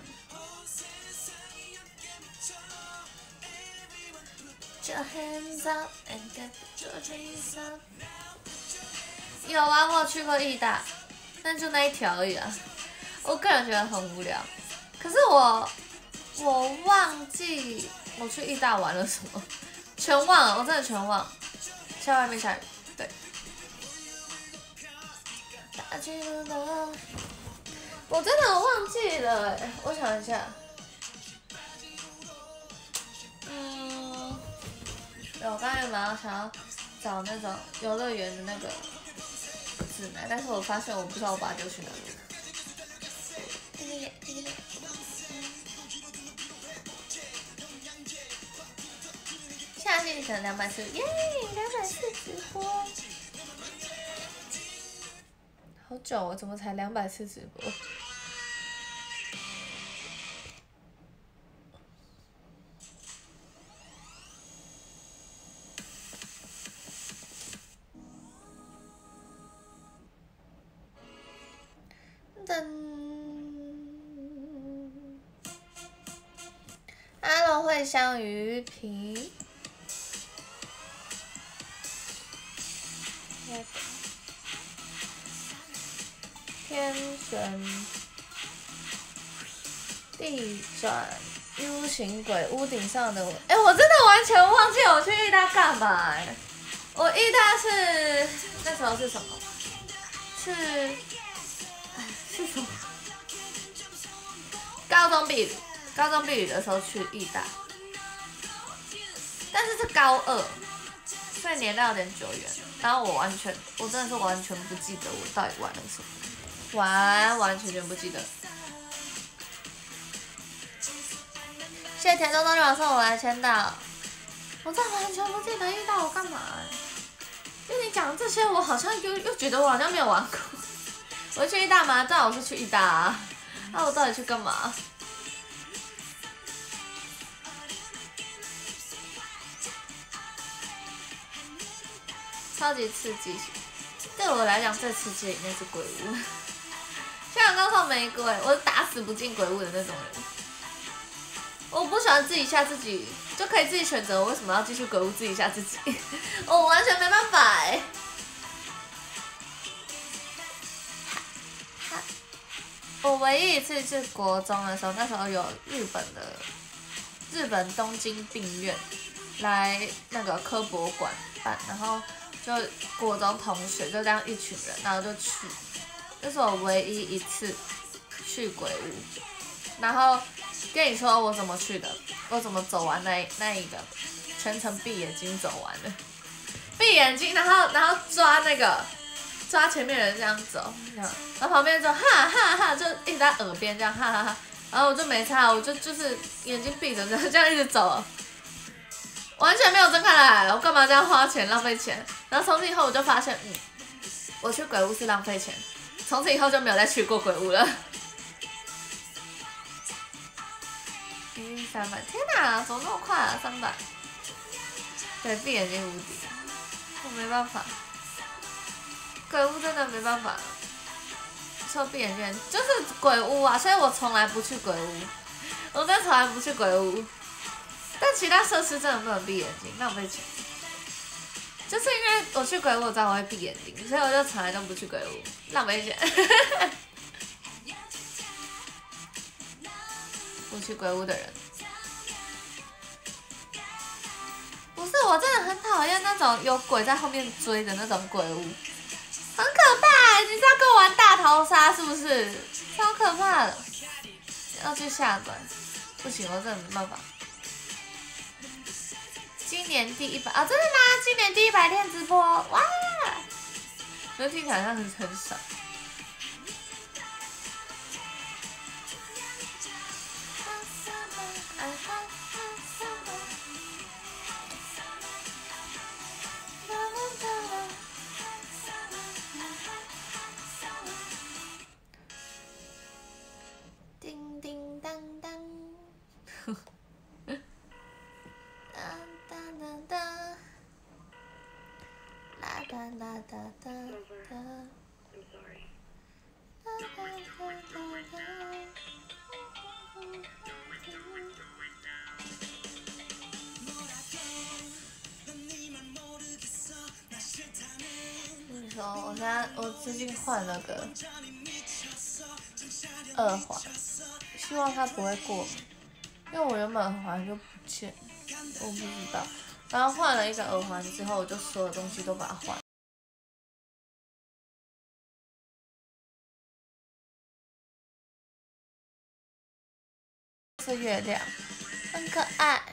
有啊，我有去过义大，但就那一条而已啊。我个人觉得很无聊，可是我忘记我去义大玩了什么，全忘了，我真的全忘。在外面下雨，对。我真的忘记了我想一下。我刚才想要找那种游乐园的那个指南，但是我发现我不知道我把它丢去哪里了。下面可能240，耶，240直播，好久我怎么才240直播？Hello 会香鱼皮，天神地转 U 型鬼屋顶上的我，我真的完全忘记我去义大干嘛我义大是那时候是什么？是什么？高中毕业的时候去义大，但是是高2，所以年代有点久远。然后我真的是完全不记得我到底玩了什么，完全不记得。谢谢田中东日送我来签到，我真的完全不记得义大我干嘛因为你讲这些，我好像又觉得我好像没有玩过。我去义大吗？对啊，我是去义大啊。那我到底去干嘛？ 超级刺激。对我来讲，最刺激的应该是鬼屋。像刚说玫瑰，我是打死不进鬼屋的那种人。我不喜欢自己吓自己，就可以自己选择我为什么要继续鬼屋自己吓自己。我完全没办法哎。我唯一一次是国中的时候，那时候有日本东京病院来那个科博馆办，然后就国中同学就这样一群人，然后就去，这是我唯一一次去鬼屋。然后跟你说我怎么去的，我怎么走完那一个，全程闭眼睛走完的，闭眼睛，然后抓前面的人这样走，这样，然后旁边就哈哈哈，就一直在耳边这样哈哈哈，然后我就没差，我就是眼睛闭着这样一直走，完全没有睁开来，我干嘛这样花钱浪费钱？然后从此以后我就发现，我去鬼屋是浪费钱，从此以后就没有再去过鬼屋了。300，天哪，怎么那么快啊？300，对，闭眼睛无敌，我没办法。鬼屋真的没办法，说闭眼睛就是鬼屋啊，所以我从来不去鬼屋，我真的从来不去鬼屋。但其他设施真的不能闭眼睛，浪费钱。就是因为我去鬼屋，我知道我会闭眼睛，所以我就从来都不去鬼屋，浪费钱。不去鬼屋的人，不是我真的很讨厌那种有鬼在后面追的那种鬼屋。很可怕，你是要跟我玩大逃杀是不是？超可怕的，要去下关，不行，我真的没办法。今年第100啊，真的吗？今年第100天直播，哇！这听起来好像很少。叮叮当当，当当当当，啦哒啦哒哒哒。跟你说，我最近换了个耳环，希望它不会过敏，因为我原本耳环就不见，我不知道。然后换了一个耳环之后，我就所有东西都把它换。是月亮，很可爱。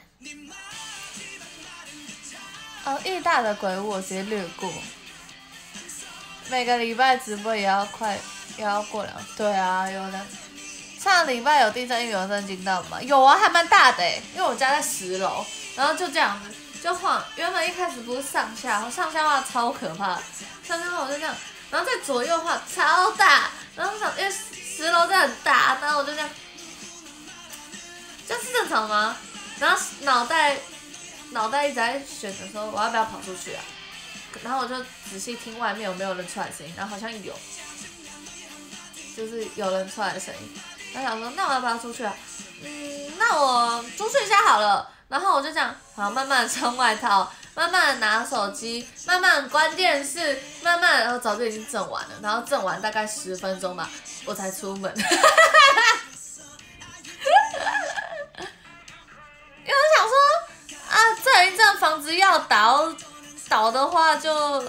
哦，义大的鬼屋我直接略过。每个礼拜直播也要过2，对啊，有的。上礼拜有地震预有震惊到吗？有啊，还蛮大的因为我家在10楼，然后就这样子就晃。原本一开始不是上下画超可怕，上下画我就这样，然后在左右画超大，然后想因为10楼真的很大，然后我就这样，这是正常吗？然后脑袋一直在选的时候，我要不要跑出去啊？然后我就仔细听外面有没有人出来的声音，然后好像有，就是有人出来的声音。然后想说，那我要不要出去啊？那我出去一下好了。然后我就这样，好，慢慢穿外套，慢慢拿手机，慢慢关电视，慢慢，然后早就已经震完了，然后震完大概10分钟吧，我才出门。因为我想说，啊，震一震房子要倒的话就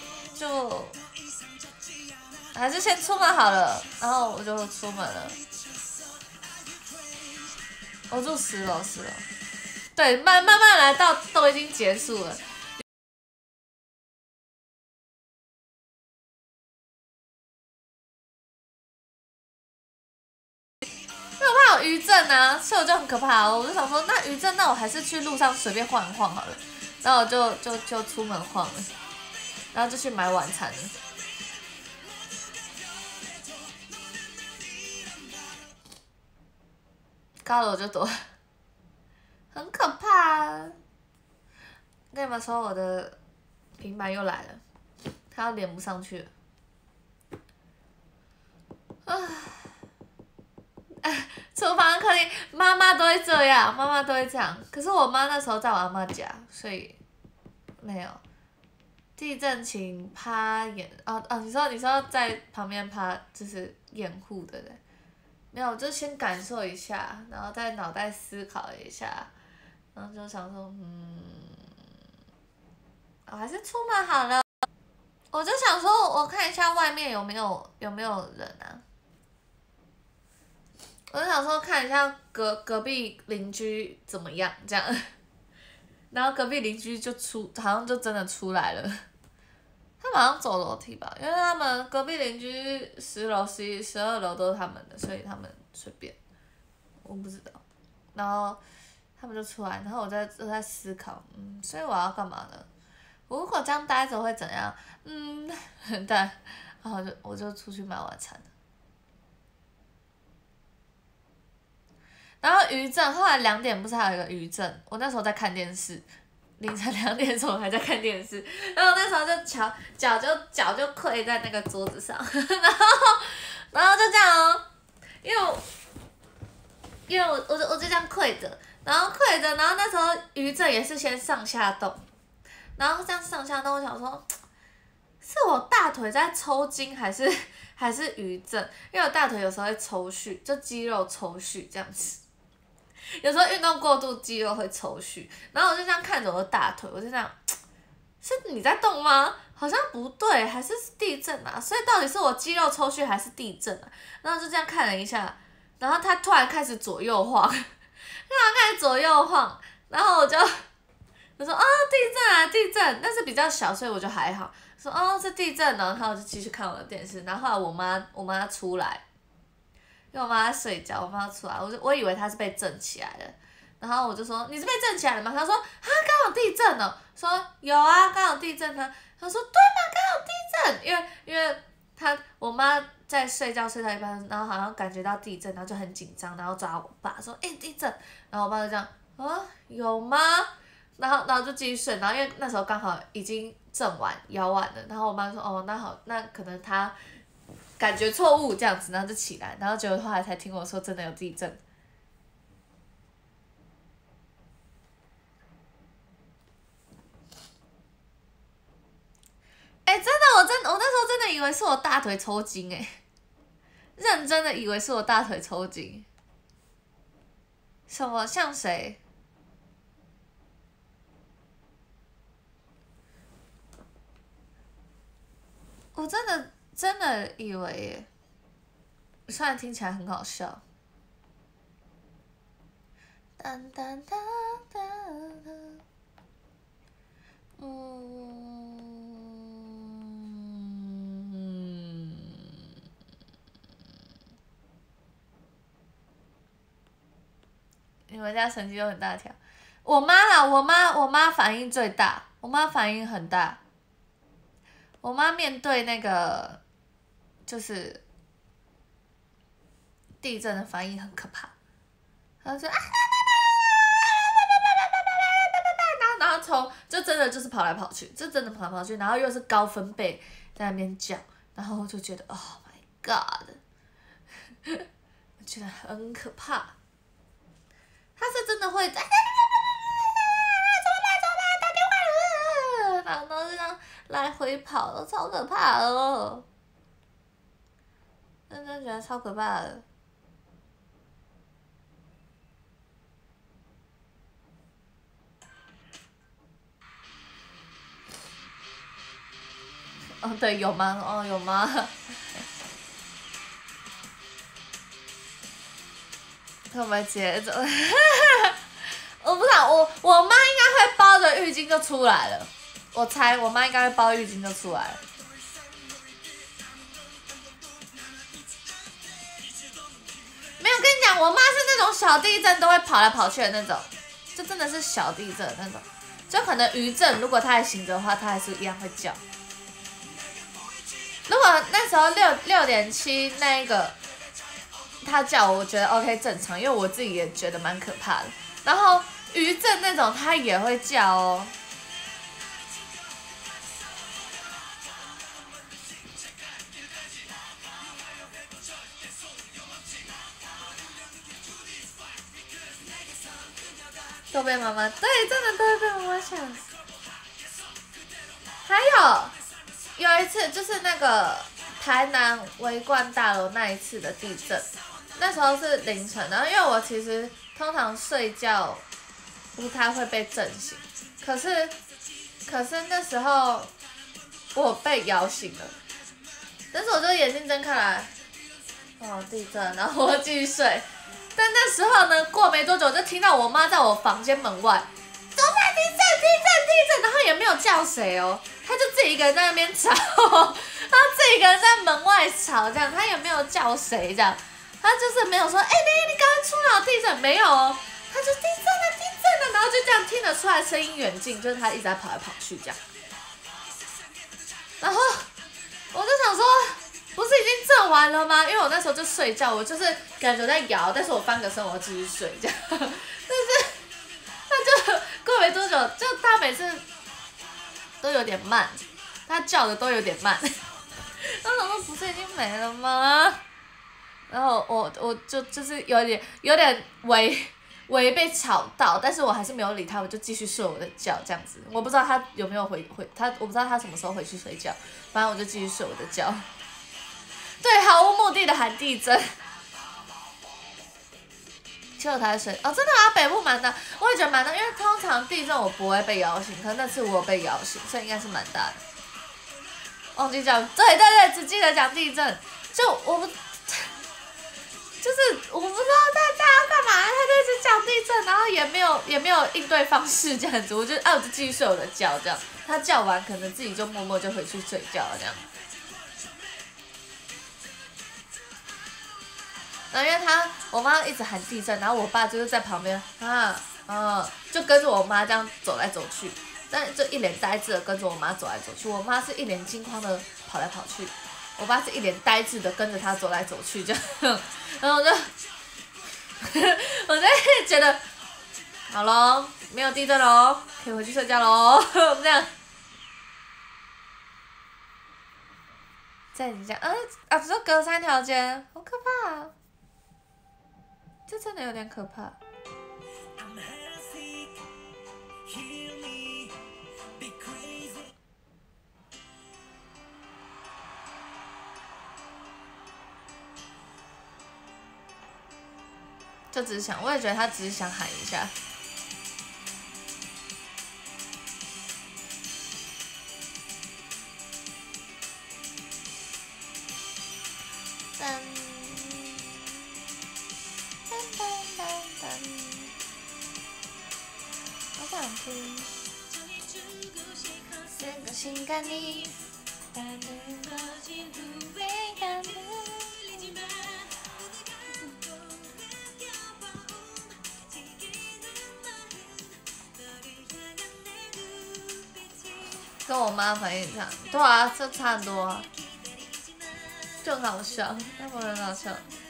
还是先出门好了，然后我就出门了。我住10楼，对，慢慢来到都已经结束了。因为我怕有余震啊，所以我就很可怕。我就想说，那余震，那我还是去路上随便晃一晃好了。然后我就出门晃了，然后就去买晚餐了。高了我就躲，很可怕啊。跟你们说，我的平板又来了。 它要连不上去了。厨房客厅，妈妈都会这样，妈妈都会这样。可是我妈那时候在我阿嬷家，所以没有。地震请趴掩你说在旁边趴就是掩护的人，没有，就先感受一下，然后再脑袋思考一下，然后就想说，我还是出门好了。我就想说，我看一下外面有没有人啊。我就想说看一下隔壁邻居怎么样这样，然后隔壁邻居就好像就真的出来了。他马上走楼梯吧，因为他们隔壁邻居10楼、11、12楼都是他们的，所以他们随便。我不知道，然后他们就出来，然后我在思考，所以我要干嘛呢？我如果这样待着会怎样？对，然后我就出去买晚餐了。然后余震，后来2点不是还有一个余震？我那时候在看电视，凌晨2点的时候我还在看电视，然后那时候就脚就跪在那个桌子上，然后就这样哦，因为我就这样跪着，然后那时候余震也是先上下动，然后这样上下动，我想说，是我大腿在抽筋还是余震？因为我大腿有时候会抽搐，就肌肉抽搐这样子。有时候运动过度，肌肉会抽搐，然后我就这样看着我的大腿，我就这样，是你在动吗？好像不对，还是地震啊？所以到底是我肌肉抽搐还是地震啊？然后就这样看了一下，然后它突然开始左右晃，然后我说地震啊地震，但是比较小，所以我就还好，说是地震哦，然后我就继续看我的电视，然后后来我妈出来。因为我妈在睡觉，我妈出来，我以为她是被震起来的，然后我就说你是被震起来了吗？她说刚有地震哦，说有啊，刚有地震。她说对吗？刚有地震，因为我妈在睡觉睡到一半，然后好像感觉到地震，然后就很紧张，然后抓我爸说地震，然后我爸就这样有吗？然后就继续睡，然后因为那时候刚好已经震完摇完了，然后我妈说那好，那可能她。感觉错误这样子，然后就起来，然后结果后来才听我说真的有地震。真的，我那时候真的以为是我大腿抽筋认真的以为是我大腿抽筋。什么像谁？我真的以为耶，虽然听起来很好笑。当当当当当，你们家成绩都很大条，我妈反应最大，我妈反应很大。我妈面对那个就是地震的反应很可怕，她就然后就真的就是跑来跑去，然后又是高分贝在那边叫，然后就觉得 Oh my God， 我觉得很可怕。他是真的会在，怎么办？然后就这样来回跑，都超可怕的哦，真的觉得超可怕的。对，有吗？有吗？怎么接着？我不知道，我妈应该会包着浴巾就出来了，我猜我妈应该会包浴巾就出来了。没有，跟你讲，我妈是那种小地震都会跑来跑去的那种，就真的是小地震那种，就可能余震，如果她还醒着的话，她还是一样会叫。如果那时候6.7那一个，他叫我觉得 OK 正常，因为我自己也觉得蛮可怕的。然后余震那种他也会叫哦。 都被妈妈，对，真的都会被妈妈吓死。还有一次就是那个台南维冠大楼那一次的地震，那时候是凌晨，然后因为我其实通常睡觉不太会被震醒，可是那时候我被摇醒了，但是我就眼睛睁开来，哦地震，然后我继续睡。但那时候呢，过没多久就听到我妈在我房间门外，怎么办？地震地震地震，然后也没有叫谁哦，她就自己一个人在那边吵，她自己一个人在门外吵，这样她也没有叫谁这样，她就是没有说，你刚刚出了地震没有哦，她就地震了地震了，然后就这样听得出来声音远近，就是她一直在跑来跑去这样，然后我就想说。不是已经震完了吗？因为我那时候就睡觉，我就是感觉在摇，但是我翻个身，我要继续睡这样。但是，那就过没多久，就他每次都有点慢，他叫的都有点慢。然后我说不是已经没了吗？然后我就是有点微被吵到，但是我还是没有理他，我就继续睡我的觉这样子。我不知道他有没有我不知道他什么时候回去睡觉，反正我就继续睡我的觉。对，毫无目的的喊地震，结果才睡。哦，真的吗？北部蛮大，我也觉得蛮大，因为通常地震我不会被摇醒，可是那次我有被摇醒，所以应该是蛮大的。忘记讲，对，只记得讲地震，就我不，就是我不知道他要干嘛，他就一直讲地震，然后也没有应对方式这样子，我就继续睡我的觉这样。他叫完，可能自己就默默就回去睡觉了这样。然后因为我妈一直喊地震，然后我爸就是在旁边就跟着我妈这样走来走去，但就一脸呆滞的跟着我妈走来走去。我妈是一脸惊慌的跑来跑去，我爸是一脸呆滞的跟着她走来走去这样。然后我就觉得，好咯，没有地震咯，可以回去睡觉咯，这样。在你家，只是隔3条街，好可怕啊！这真的有点可怕。就只是想，我也觉得他只是想喊一下。我想听。情感里。跟我妈反应差，对啊，这差很多啊，就很好笑，那不很好笑。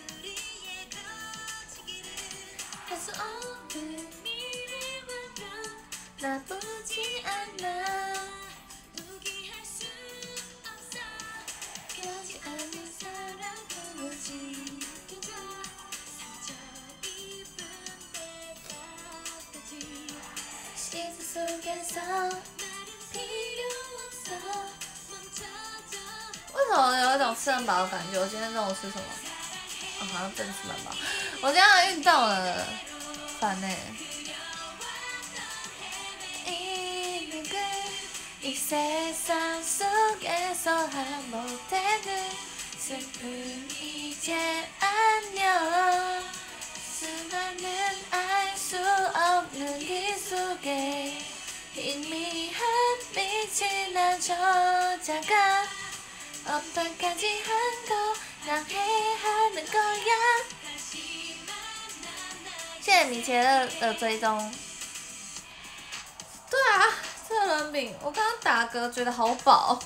为什么有一种吃很饱的感觉？我今天中午吃什么？好像真吃蛮饱。我今天运动了，烦欸。谢谢米切勒的追踪。对啊，这人饼，我刚刚打嗝觉得好饱。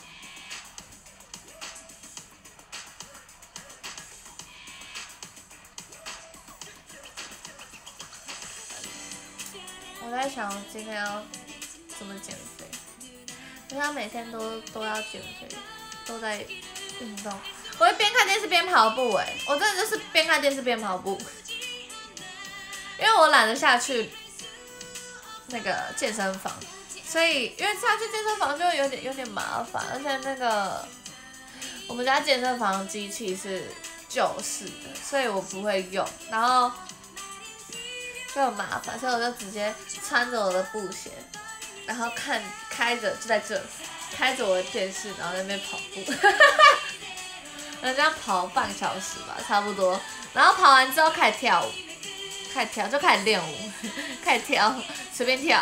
我在想今天要怎么减肥，因为他每天都要减肥，都在运动。我会边看电视边跑步我真的就是边看电视边跑步，因为我懒得下去那个健身房，所以因为他去健身房就有点麻烦，而且那个我们家健身房机器是旧式的，所以我不会用，然后就很麻烦，所以我就直接穿着我的布鞋，然后开着就在这，开着我的电视，然后在那边跑步，人家跑半小时吧，差不多，然后跑完之后开始跳舞。开始练舞，开始跳，随便跳。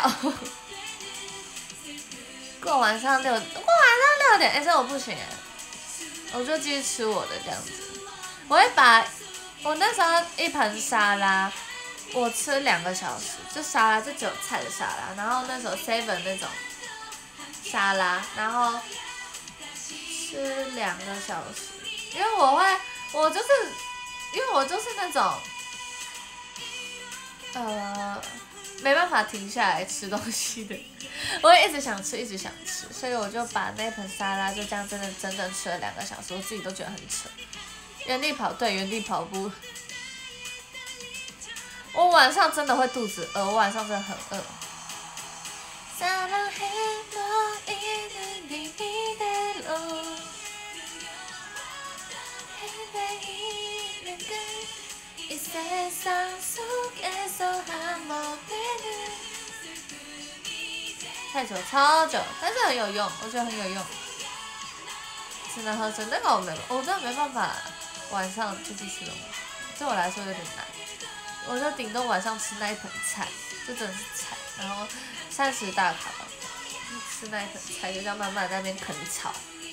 过晚上6点，哎、这我不行哎，我就继续吃我的这样子。我会把我那时候一盆沙拉，我吃2个小时，就沙拉就只有菜的沙拉，然后那时候 7 那种沙拉，然后吃2个小时，因为我就是那种。没办法停下来吃东西的，我会一直想吃，所以我就把那盆沙拉就这样整整吃了2个小时，我自己都觉得很扯。原地跑步。我晚上真的会肚子饿，我晚上真的很饿。太久，超久，但是很有用，我觉得很有用。只能喝水，那个我真的没办法晚上就去吃东西，对我来说有点难。我就顶多晚上吃那一盆菜，就真的是菜，然后30大卡吧，吃那一盆菜，就这样慢慢在那边啃草。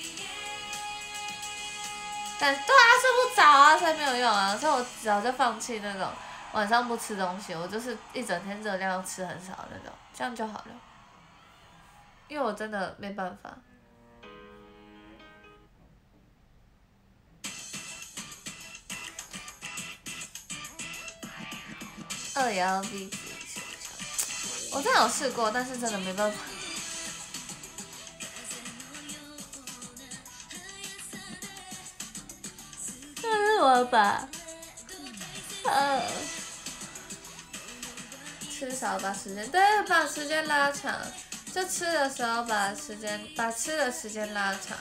但对啊，睡不着啊，所以没有用啊，所以我早就放弃那种晚上不吃东西，我就是一整天热量吃很少的那种，这样就好了。因为我真的没办法。2LV，我真的有试过，但是真的没办法。但是我把吃少把时间，对，把时间拉长，就吃的时候把吃的时间拉长，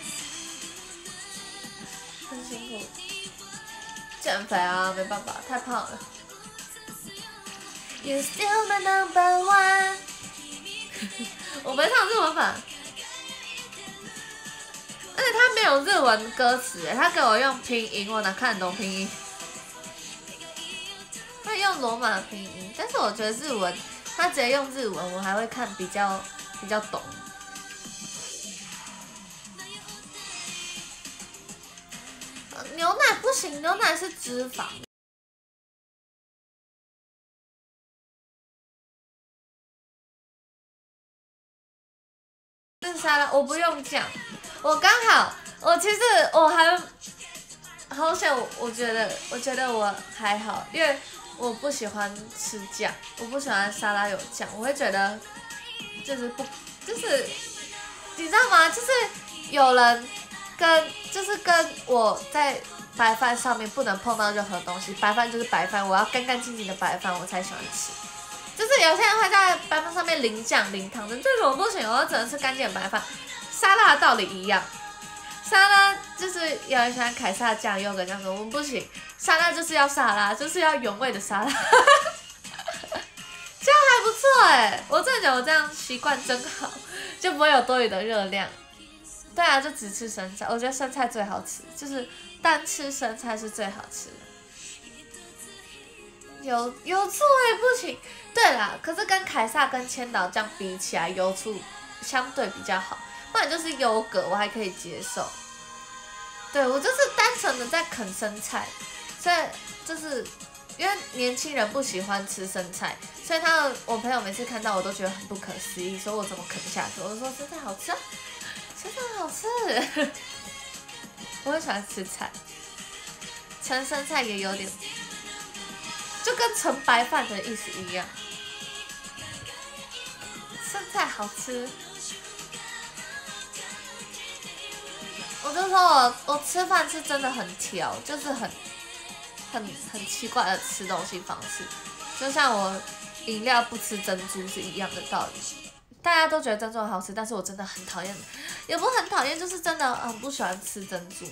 很辛苦。减肥啊，没办法，太胖了。You still my number one 我没唱日文版，而且他没有日文歌词，他给我用拼音，我哪看得懂拼音？他用罗马拼音，但是我觉得日文，他直接用日文，我还会看比较懂。牛奶不行，牛奶是脂肪。那沙拉我不用酱，我刚好，其实我还好险，我觉得我还好，因为我不喜欢吃酱，我不喜欢沙拉有酱，我会觉得就是你知道吗？就是有人跟我在白饭上面不能碰到任何东西，白饭就是白饭，我要干干净净的白饭我才喜欢吃。就是有些人会在白饭上面淋酱淋糖的，这种不行，我只能吃干净的白饭。沙拉的道理一样，沙拉就是有人喜欢凯撒酱油跟这样子，我们不行，沙拉就是要沙拉，就是要原味的沙拉。这样还不错哎，我真的觉得我这样习惯真好，就不会有多余的热量。对啊，就只吃生菜，我觉得生菜最好吃，就是单吃生菜是最好吃的。油醋也不行，对啦，可是跟凯撒跟千岛酱比起来，油醋相对比较好，不然就是优格我还可以接受。对，我就是单纯的在啃生菜，所以就是因为年轻人不喜欢吃生菜，所以我朋友每次看到我都觉得很不可思议，说我怎么啃下去？我就说生菜好吃啊，生菜好吃。我很喜欢吃菜，盛生菜也有点。就跟盛白饭的意思一样，生菜好吃。我就说我吃饭是真的很挑，就是很奇怪的吃东西方式。就像我饮料不吃珍珠是一样的道理。大家都觉得珍珠很好吃，但是我真的很讨厌，也不是很讨厌，就是真的很不喜欢吃珍珠。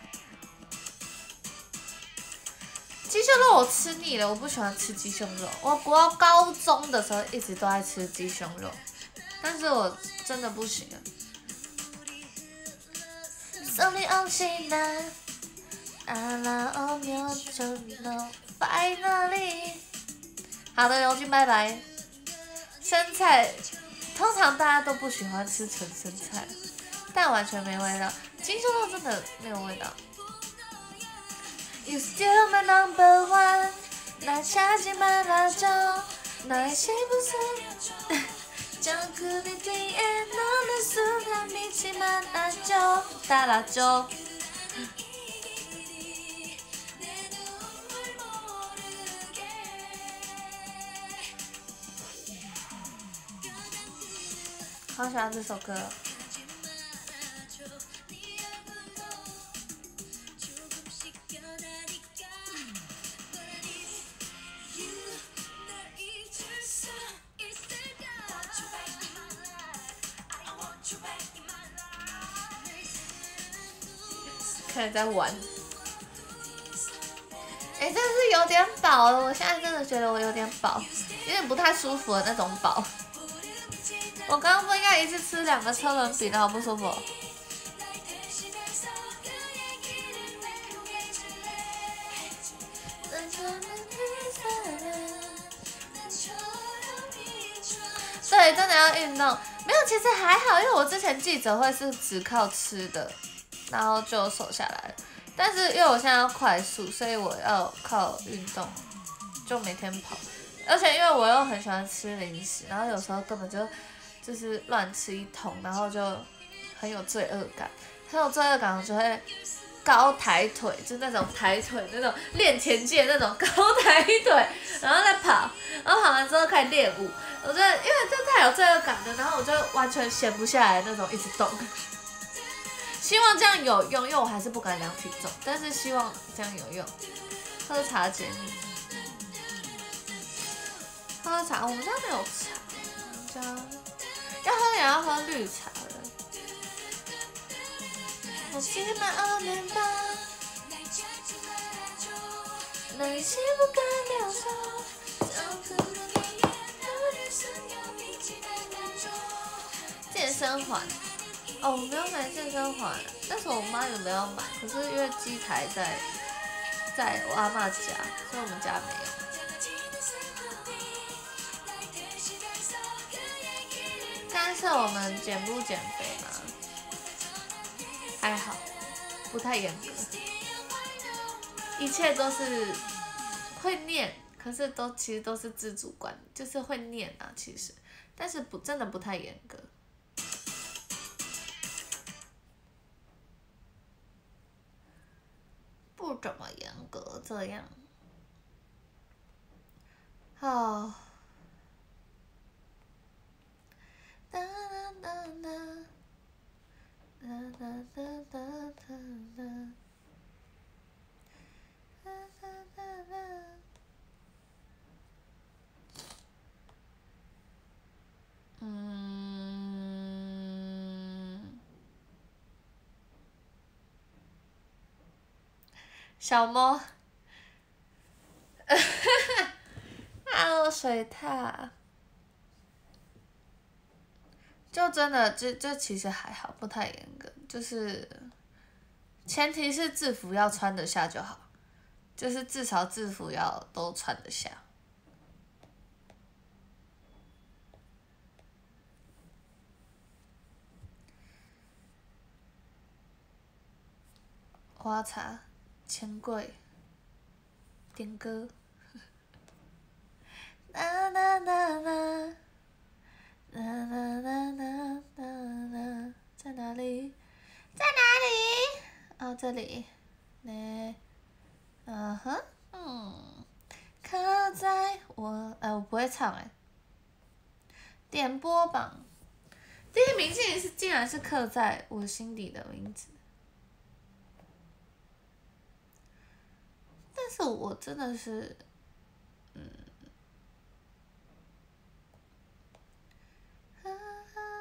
鸡胸肉我吃腻了，我不喜欢吃鸡胸肉。我高中的时候一直都在吃鸡胸肉，但是我真的不行了。好的，柔君拜拜。生菜，通常大家都不喜欢吃纯生菜，但完全没味道。鸡胸肉真的没有味道。You still my number one， 날 찾지 말아줘， 너의 시부서 정글의 뒤에 너는 순간 믿지 말아줘， 따라줘。好喜欢这首歌。开始在玩，但是有点饱了。我现在真的觉得我有点饱，有点不太舒服的那种饱。我刚刚不应该一次吃2个车轮饼，好不舒服。对，真的要运动。没有，其实还好，因为我之前记者会是只靠吃的。然后就瘦下来了，但是因为我现在要快速，所以我要靠运动，就每天跑。而且因为我又很喜欢吃零食，然后有时候根本就是乱吃一通，然后就很有罪恶感。很有罪恶感，我就会高抬腿，就那种抬腿那种练田径那种高抬腿，然后再跑，然后跑完之后开始练舞。我觉得因为这太有罪恶感了，然后我就完全闲不下来那种，一直动。希望这样有用，因为我还是不敢量体重，但是希望这样有用。喝茶解腻，喝茶，我们家没有茶，我们家要喝也要喝绿茶了。我起码2年半，内心不敢留守。健身环。哦，我没有买健身环，但是我妈有没有买？可是因为机台在我阿嬷家，所以我们家没有。干涉我们减不减肥吗？还好，不太严格，一切都是会念，可是其实都是自主管，就是会念啊，其实，但是真的不太严格。不怎么严格这样。哦。哒哒哒哒哒哒哒哒哒哒。小猫，还有水獭，就真的这其实还好，不太严格，就是前提是制服要穿得下就好，就是至少制服要都穿得下。花茶。钱柜，点歌。啦啦啦啦，啦啦啦啦啦，在哪里？在哪里？哦，这里。刻在我，我不会唱点播榜，第一名竟然是刻在我心底的名字。但是我真的是，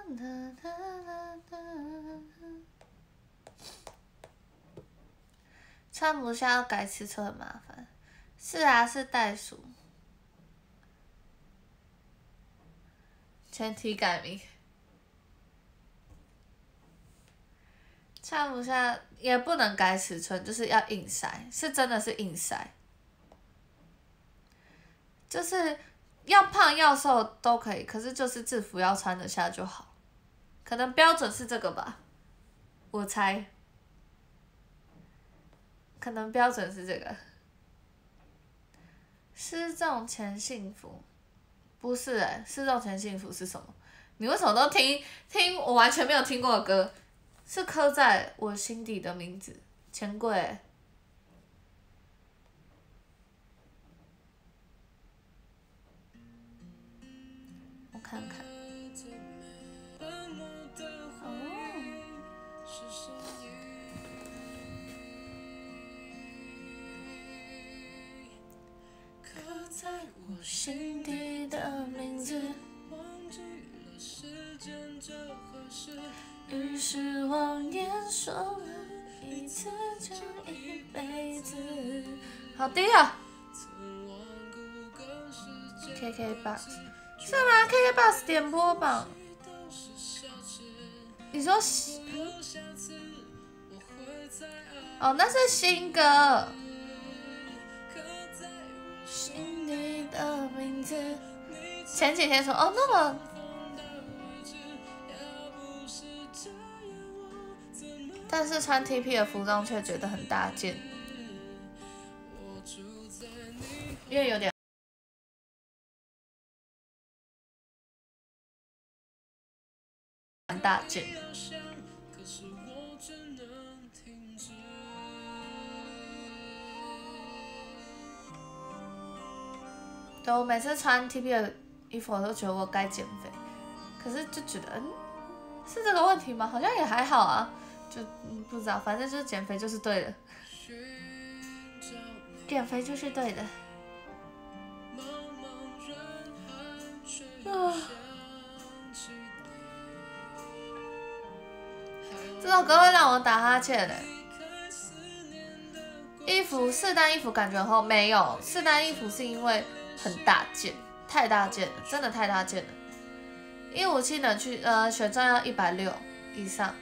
穿不下要改尺寸很麻烦。是啊，是袋鼠。全体改名。穿不下也不能改尺寸，就是要硬塞，是真的是硬塞。就是要胖要瘦都可以，可是就是制服要穿得下就好。可能标准是这个吧，我猜。可能标准是这个。失重前幸福，不是失重前幸福是什么？你为什么都听我完全没有听过的歌？是刻在我心底的名字，钱柜。我看看。在我心底的名字，于是谎言说了一次就一辈子。好低啊 ！KKBOX 是吗 ？KKBOX 点播榜。你说哦，那是新歌。心底的名字，前几天说哦，那么，但是穿 TP 的服装却觉得很大件，因为有点很大件。对，我每次穿 TP 的衣服，我都觉得我该减肥，可是就觉得是这个问题吗？好像也还好啊，就不知道，反正就是减肥就是对的，减肥就是对的。这首歌会让我打哈欠嘞。衣服试单衣服感觉很厚，没有试单衣服是因为很大件，太大件了，真的太大件了。157能去选装要160以上。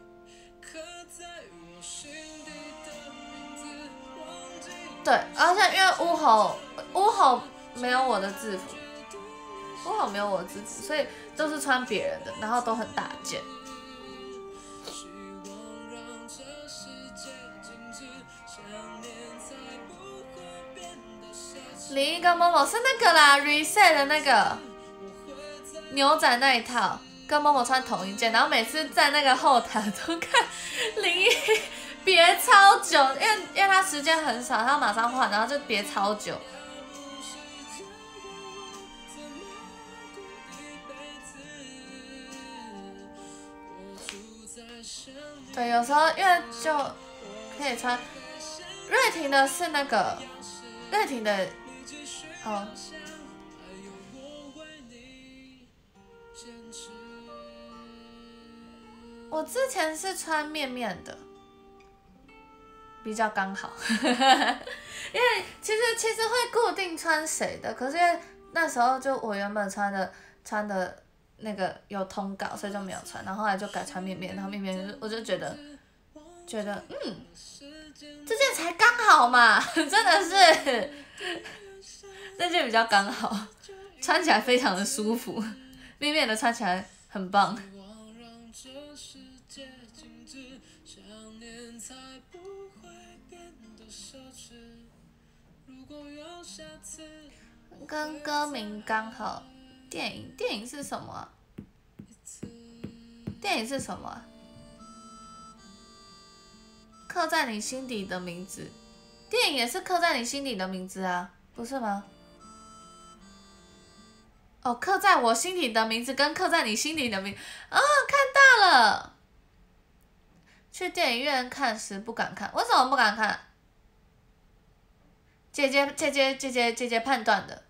对，而且因为乌吼没有我的制服，乌吼没有我的制服，所以都是穿别人的，然后都很大件。林一跟某某是那个啦 ，reset 的那个牛仔那一套，跟某某穿同一件，然后每次在那个后台都看林一别超久，因为他时间很少，他马上换，然后就别超久。对，有时候因为就可以穿。瑞婷的是那个瑞婷的。哦，我之前是穿面面的，比较刚好，因为其实会固定穿谁的，可是因为那时候就我原本穿的那个有通告，所以就没有穿，然后后来就改穿面面，然后面面我就觉得这件才刚好嘛，真的是。那件比较刚好，穿起来非常的舒服，面面的穿起来很棒。跟歌名刚好，电影是什么啊？电影是什么啊？刻在你心底的名字，电影也是刻在你心底的名字啊，不是吗？哦，刻在我心底的名字跟刻在你心底的名，看到了。去电影院看时不敢看，为什么不敢看？姐姐判断的。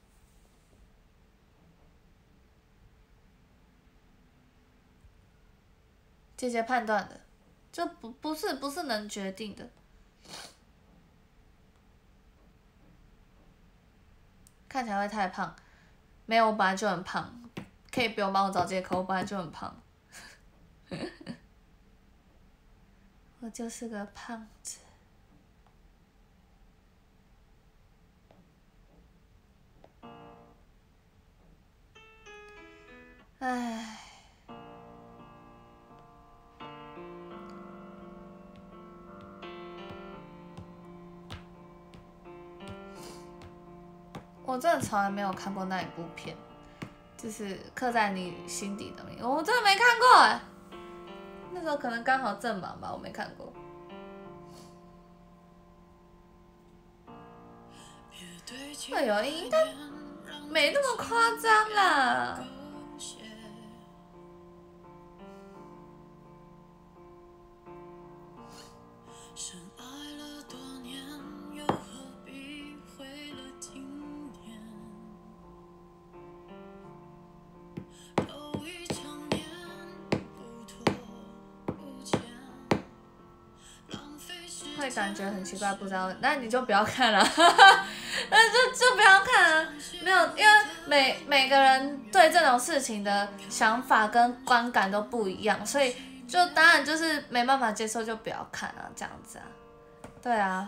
姐姐判断的，就不是能决定的。看起来会太胖，没有，我本来就很胖，可以不用帮我找借口，我本来就很胖。我就是个胖子。唉。我真的从来没有看过那一部片，就是刻在你心底的名字，我真的没看过哎。那时候可能刚好正忙吧，我没看过。会有阴影，但没那么夸张啦。会感觉很奇怪，不知道，那你就不要看了，那就不要看了，没有，因为每个人对这种事情的想法跟观感都不一样，所以就当然就是没办法接受，就不要看啊，这样子啊，对啊。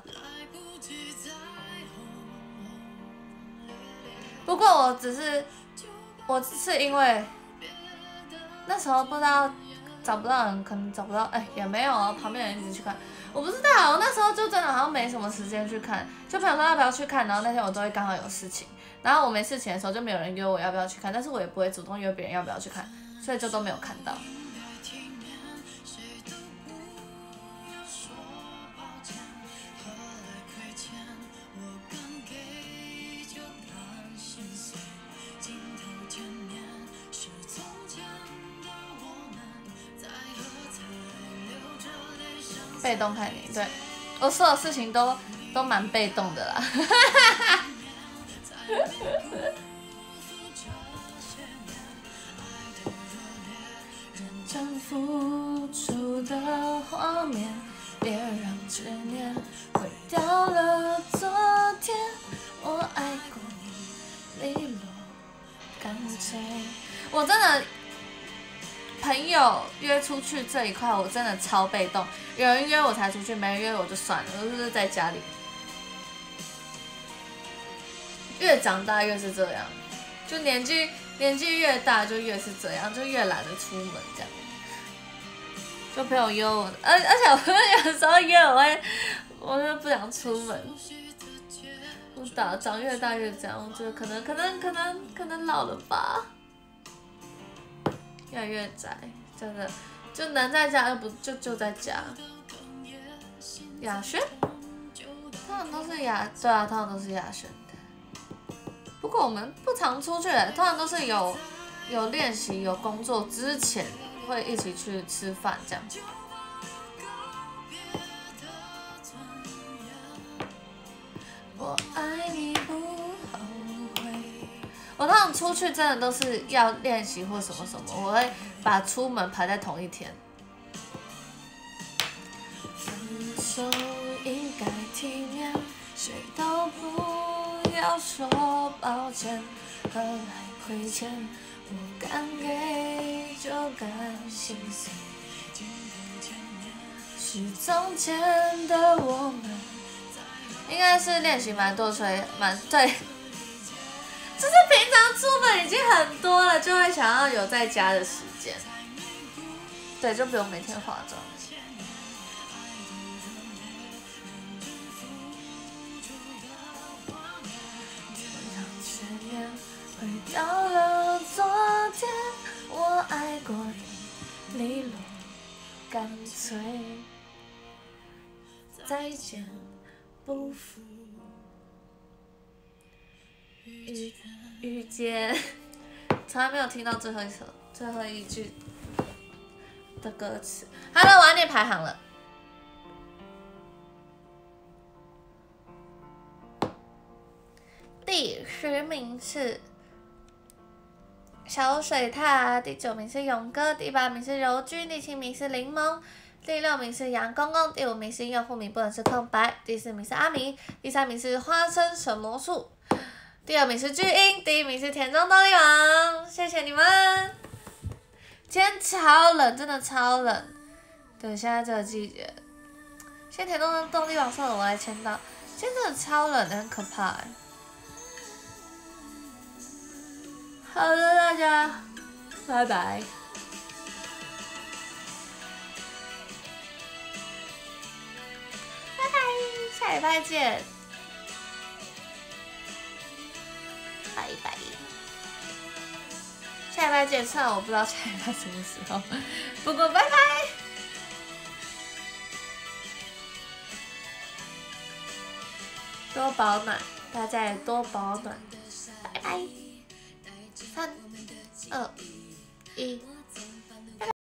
不过我是因为那时候不知道找不到人，可能找不到，哎，也没有啊，旁边人一直去看。我不知道，我那时候就真的好像没什么时间去看，就朋友说要不要去看，然后那天我都会刚好有事情，然后我没事情的时候就没有人约我要不要去看，但是我也不会主动约别人要不要去看，所以就都没有看到。被动看你，对，我所有事情都蛮被动的啦。认真付出的画面，别让执念毁掉了昨天。我爱过你，利落干脆。我真的。朋友约出去这一块，我真的超被动。有人约我才出去，没人约我就算了，我就是在家里。越长大越是这样，就年纪越大就越是这样，就越懒得出门这样。就朋友约我，而且我有时候约我就不想出门。我长越大越这样，我觉得可能老了吧。越来越宅，真的就能在家就在家。雅轩，通常都是对啊，通常都是雅轩的。不过我们不常出去，通常都是有练习、有工作之前会一起去吃饭这样。我爱你不后悔。我通常出去真的都是要练习或什么什么，我会把出门排在同一天。分手应该体面，谁都不要说抱歉，何来亏欠？我敢给就敢心碎。是从前的我们，应该是练习蛮多，所以对。就是平常出门已经很多了，就会想要有在家的时间，对，就不用每天化妆。回到了昨天，我爱过你，利落干脆，再见不负。遇见，从来没有听到最后一句的歌词。好了，我要念排行了。第10名是小水獭，第9名是勇哥，第8名是柔君，第7名是柠檬，第6名是杨公公，第5名是用户名不能是空白，第4名是阿明，第3名是花生神魔术，第2名是巨婴，第1名是田中动力王，谢谢你们！今天超冷，真的超冷。对，现在这个季节，现在田中动力王送了我来签到，今天真的超冷的，很可怕欸。好的，大家，拜拜。拜拜，下礼拜见。拜拜。下礼拜见，虽然我不知道下礼拜什么时候，不过拜拜。多保暖，大家也多保暖。拜拜。3、2、1。